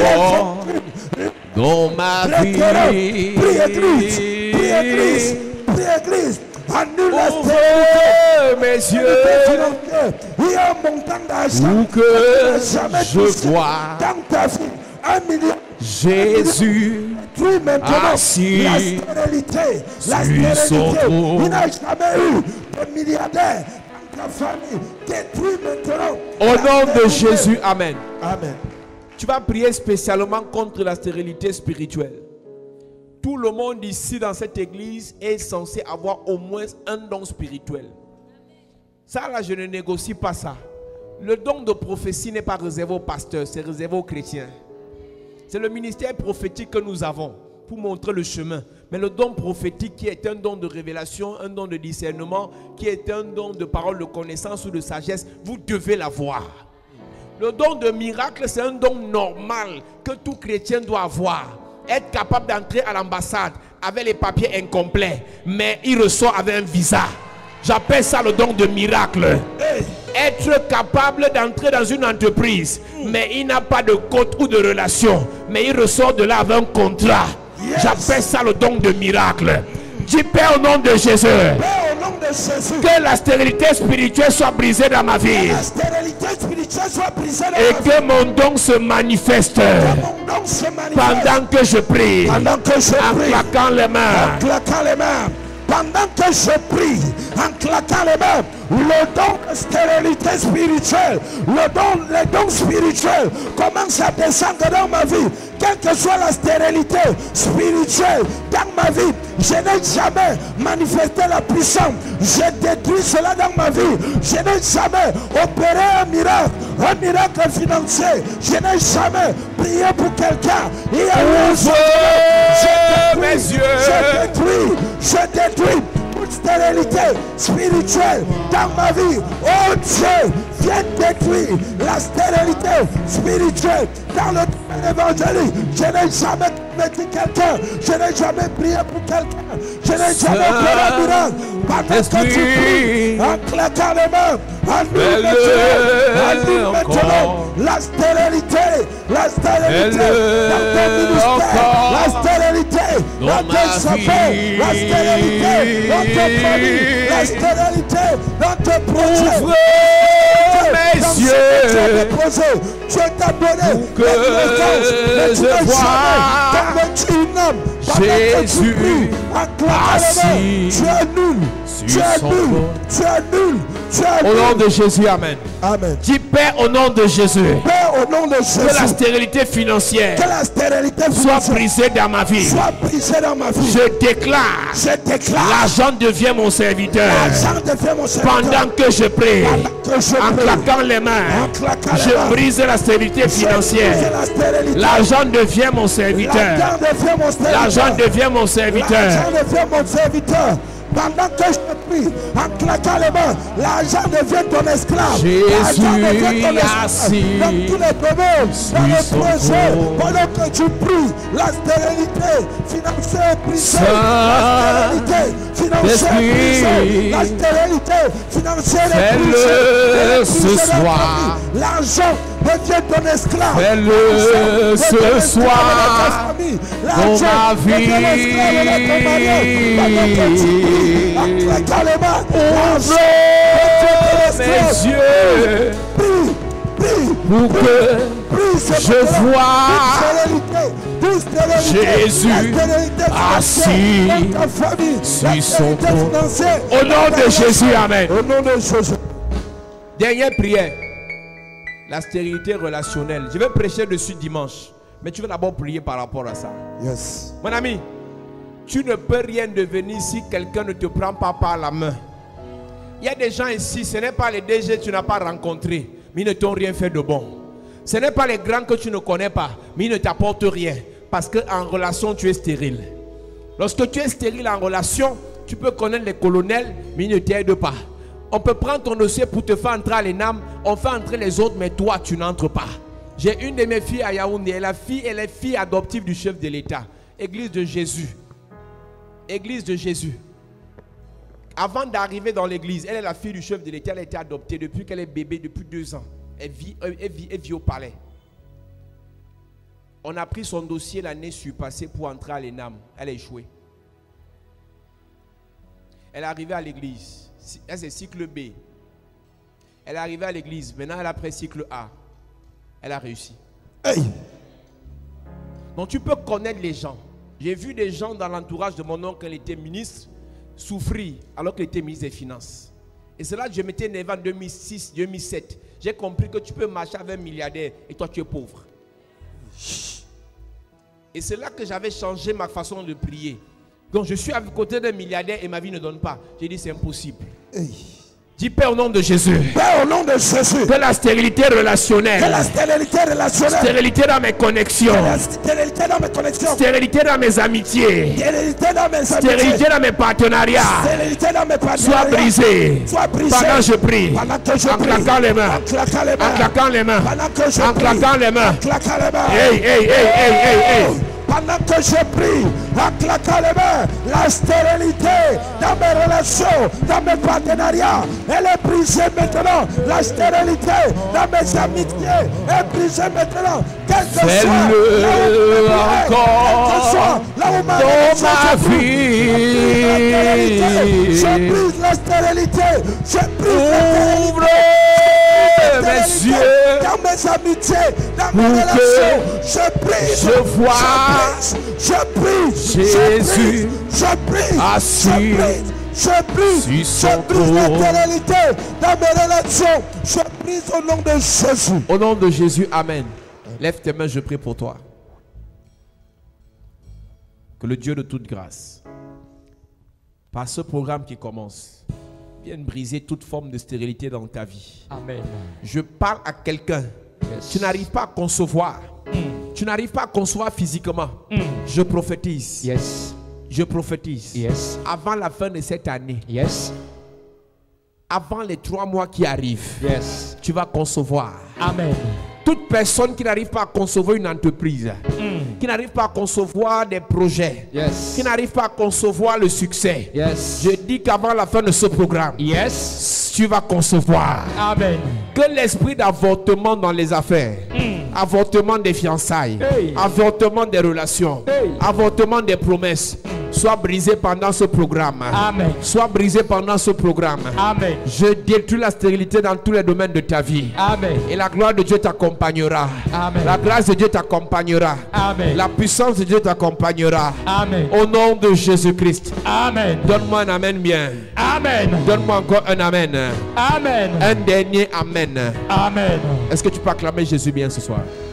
Dans ma vie. Prie église. Prie église. Prie église. Annule la mes yeux, il y a un montant d'argent où que je vois dans ta vie, 1 million. Jésus assis la stérilité. Il n'a jamais eu de milliardaire dans ta famille. Détruis maintenant. Au nom de Jésus, amen. Amen. Tu vas prier spécialement contre la stérilité spirituelle. Tout le monde ici dans cette église est censé avoir au moins un don spirituel. Ça là, je ne négocie pas ça. Le don de prophétie n'est pas réservé aux pasteurs, c'est réservé aux chrétiens. C'est le ministère prophétique que nous avons pour montrer le chemin. Mais le don prophétique qui est un don de révélation, un don de discernement, qui est un don de parole de connaissance ou de sagesse, vous devez l'avoir. Le don de miracle, c'est un don normal que tout chrétien doit avoir. Être capable d'entrer à l'ambassade avec les papiers incomplets, mais il ressort avec un visa. J'appelle ça le don de miracle. Être capable d'entrer dans une entreprise, mais il n'a pas de compte ou de relation, mais il ressort de là avec un contrat. J'appelle ça le don de miracle. Dis Père au nom de Jésus, que la stérilité spirituelle soit brisée dans ma vie et que mon don se manifeste pendant que je prie, en claquant les mains. Pendant que je prie, en claquant les mains, le don de stérilité spirituelle, les dons spirituels commencent à descendre dans ma vie. Quelle que soit la stérilité spirituelle dans ma vie, je n'ai jamais manifesté la puissance. J'ai détruit cela dans ma vie. Je n'ai jamais opéré un miracle financier. Je n'ai jamais prié pour quelqu'un. Je détruis toute stérilité spirituelle dans ma vie. Oh Dieu, viens détruire la stérilité spirituelle dans le domaine évangélique. Je n'ai jamais converti quelqu'un. Je n'ai jamais prié pour quelqu'un. Je n'ai jamais fait un miracle. Pendant que tu pries, en claquant les mains, annule maintenant la stérilité dans ton ministère, la stérilité dans tes affaires, la stérilité dans tes familles, la stérilité dans tes projets. Mes yeux, tu t'as donné que je vois Jésus assis au nom de Jésus, amen. Amen. Dis Père au nom de Jésus, Père, au nom de Jésus, que la stérilité financière soit brisée dans ma vie. Je déclare, l'argent devient mon serviteur. Pendant que je prie, en claquant les mains, je brise la stérilité financière. L'argent devient mon serviteur. L'argent devient mon serviteur. Pendant que je prie, en claquant les mains, l'argent devient ton esclave. Jésus assis dans tous les domaines, dans les projets. Pendant que tu pries, la stérilité financière brisée, la stérilité financière brisée, la stérilité financière brisée. Ce soir, l'argent devient ton esclave. Fais-le ce soir dans ma vie. Ouvre mes yeux pour que je vois Jésus assis sur son trône. Au nom de Jésus, amen. Au nom de Jésus. Dernière prière. La stérilité relationnelle. Je vais prêcher dessus dimanche. Mais tu vas d'abord prier par rapport à ça. Yes. Mon ami, tu ne peux rien devenir si quelqu'un ne te prend pas par la main. Il y a des gens ici, ce n'est pas les DG que tu n'as pas rencontrés, mais ils ne t'ont rien fait de bon. Ce n'est pas les grands que tu ne connais pas, mais ils ne t'apportent rien. Parce qu'en relation, tu es stérile. Lorsque tu es stérile en relation, tu peux connaître les colonels, mais ils ne t'aident pas. On peut prendre ton dossier pour te faire entrer à l'ENAM, on fait entrer les autres, mais toi, tu n'entres pas. J'ai une de mes filles à Yaoundé, elle est fille adoptive du chef de l'État. Église de Jésus. Église de Jésus. Avant d'arriver dans l'église, elle est la fille du chef de l'État, elle a été adoptée depuis qu'elle est bébé, depuis 2 ans. Elle vit au palais. On a pris son dossier l'année surpassée pour entrer à l'ENAM. Elle a échoué. Elle est arrivée à l'église. Elle c'est cycle B. Elle est arrivée à l'église. Maintenant, elle a pris cycle A. Elle a réussi. Hey. Donc, tu peux connaître les gens. J'ai vu des gens dans l'entourage de mon oncle, quand il était ministre, souffrir alors qu'il était ministre des Finances. Et c'est là que je m'étais énervé en 2006, 2007. J'ai compris que tu peux marcher avec un milliardaire et toi, tu es pauvre. Et c'est là que j'avais changé ma façon de prier. Donc, je suis à côté d'un milliardaire et ma vie ne donne pas. J'ai dit, c'est impossible. Hey. Dis Père au nom de Jésus. Père au nom de Jésus. Que la stérilité relationnelle. Que la stérilité relationnelle. Stérilité dans mes connexions. Que la stérilité dans mes connexions. Stérilité dans mes amitiés. Stérilité dans mes amitiés. Stérilité dans mes partenariats. Stérilité dans mes partenariats. Soit brisée. Soit brisée. Pendant que je prie. Pendant que je en prie. claquant les mains. En claquant les mains. En claquant les mains. Pendant que je en prie. claquant les mains. En claquant les mains. Hey, hey, hey, hey, hey, hey. Pendant que je prie, en claquant les mains, la stérilité dans mes relations, dans mes partenariats, elle est brisée maintenant. La stérilité dans mes amitiés est brisée maintenant. Quel que soit là où ma vie, je brise la stérilité. Je brise la stérilité. Dans mes amitiés, dans mes relations, je brise. Je vois je prie, Jésus je prie, assis je brise la stérilité dans mes relations. Je brise au nom de Jésus. Au nom de Jésus, amen. Lève tes mains, je prie pour toi. Que le Dieu de toute grâce, par ce programme qui commence, vienne briser toute forme de stérilité dans ta vie. Amen. Je parle à quelqu'un. Yes. Tu n'arrives pas à concevoir. Tu n'arrives pas à concevoir physiquement. Je prophétise. Yes. Je prophétise. Yes. Avant la fin de cette année, Yes. avant les 3 mois qui arrivent, Yes. tu vas concevoir. Amen. Toute personne qui n'arrive pas à concevoir une entreprise, qui n'arrive pas à concevoir des projets, Yes. qui n'arrive pas à concevoir le succès, Yes. je dis qu'avant la fin de ce programme, Yes. tu vas concevoir. Amen. Que l'esprit d'avortement dans les affaires, avortement des fiançailles, Hey. avortement des relations, Hey. avortement des promesses, soit brisé pendant ce programme. Amen. Soit brisé pendant ce programme. Amen. Je détruis la stérilité dans tous les domaines de ta vie. Amen. Et la gloire de Dieu t'accompagnera. Amen. La grâce de Dieu t'accompagnera. Amen. La puissance de Dieu t'accompagnera. Amen. Au nom de Jésus-Christ. Amen. Donne-moi un amen bien. Amen. Donne-moi encore un amen. Amen. Un dernier amen. Amen. Est-ce que tu peux acclamer Jésus bien ce soir?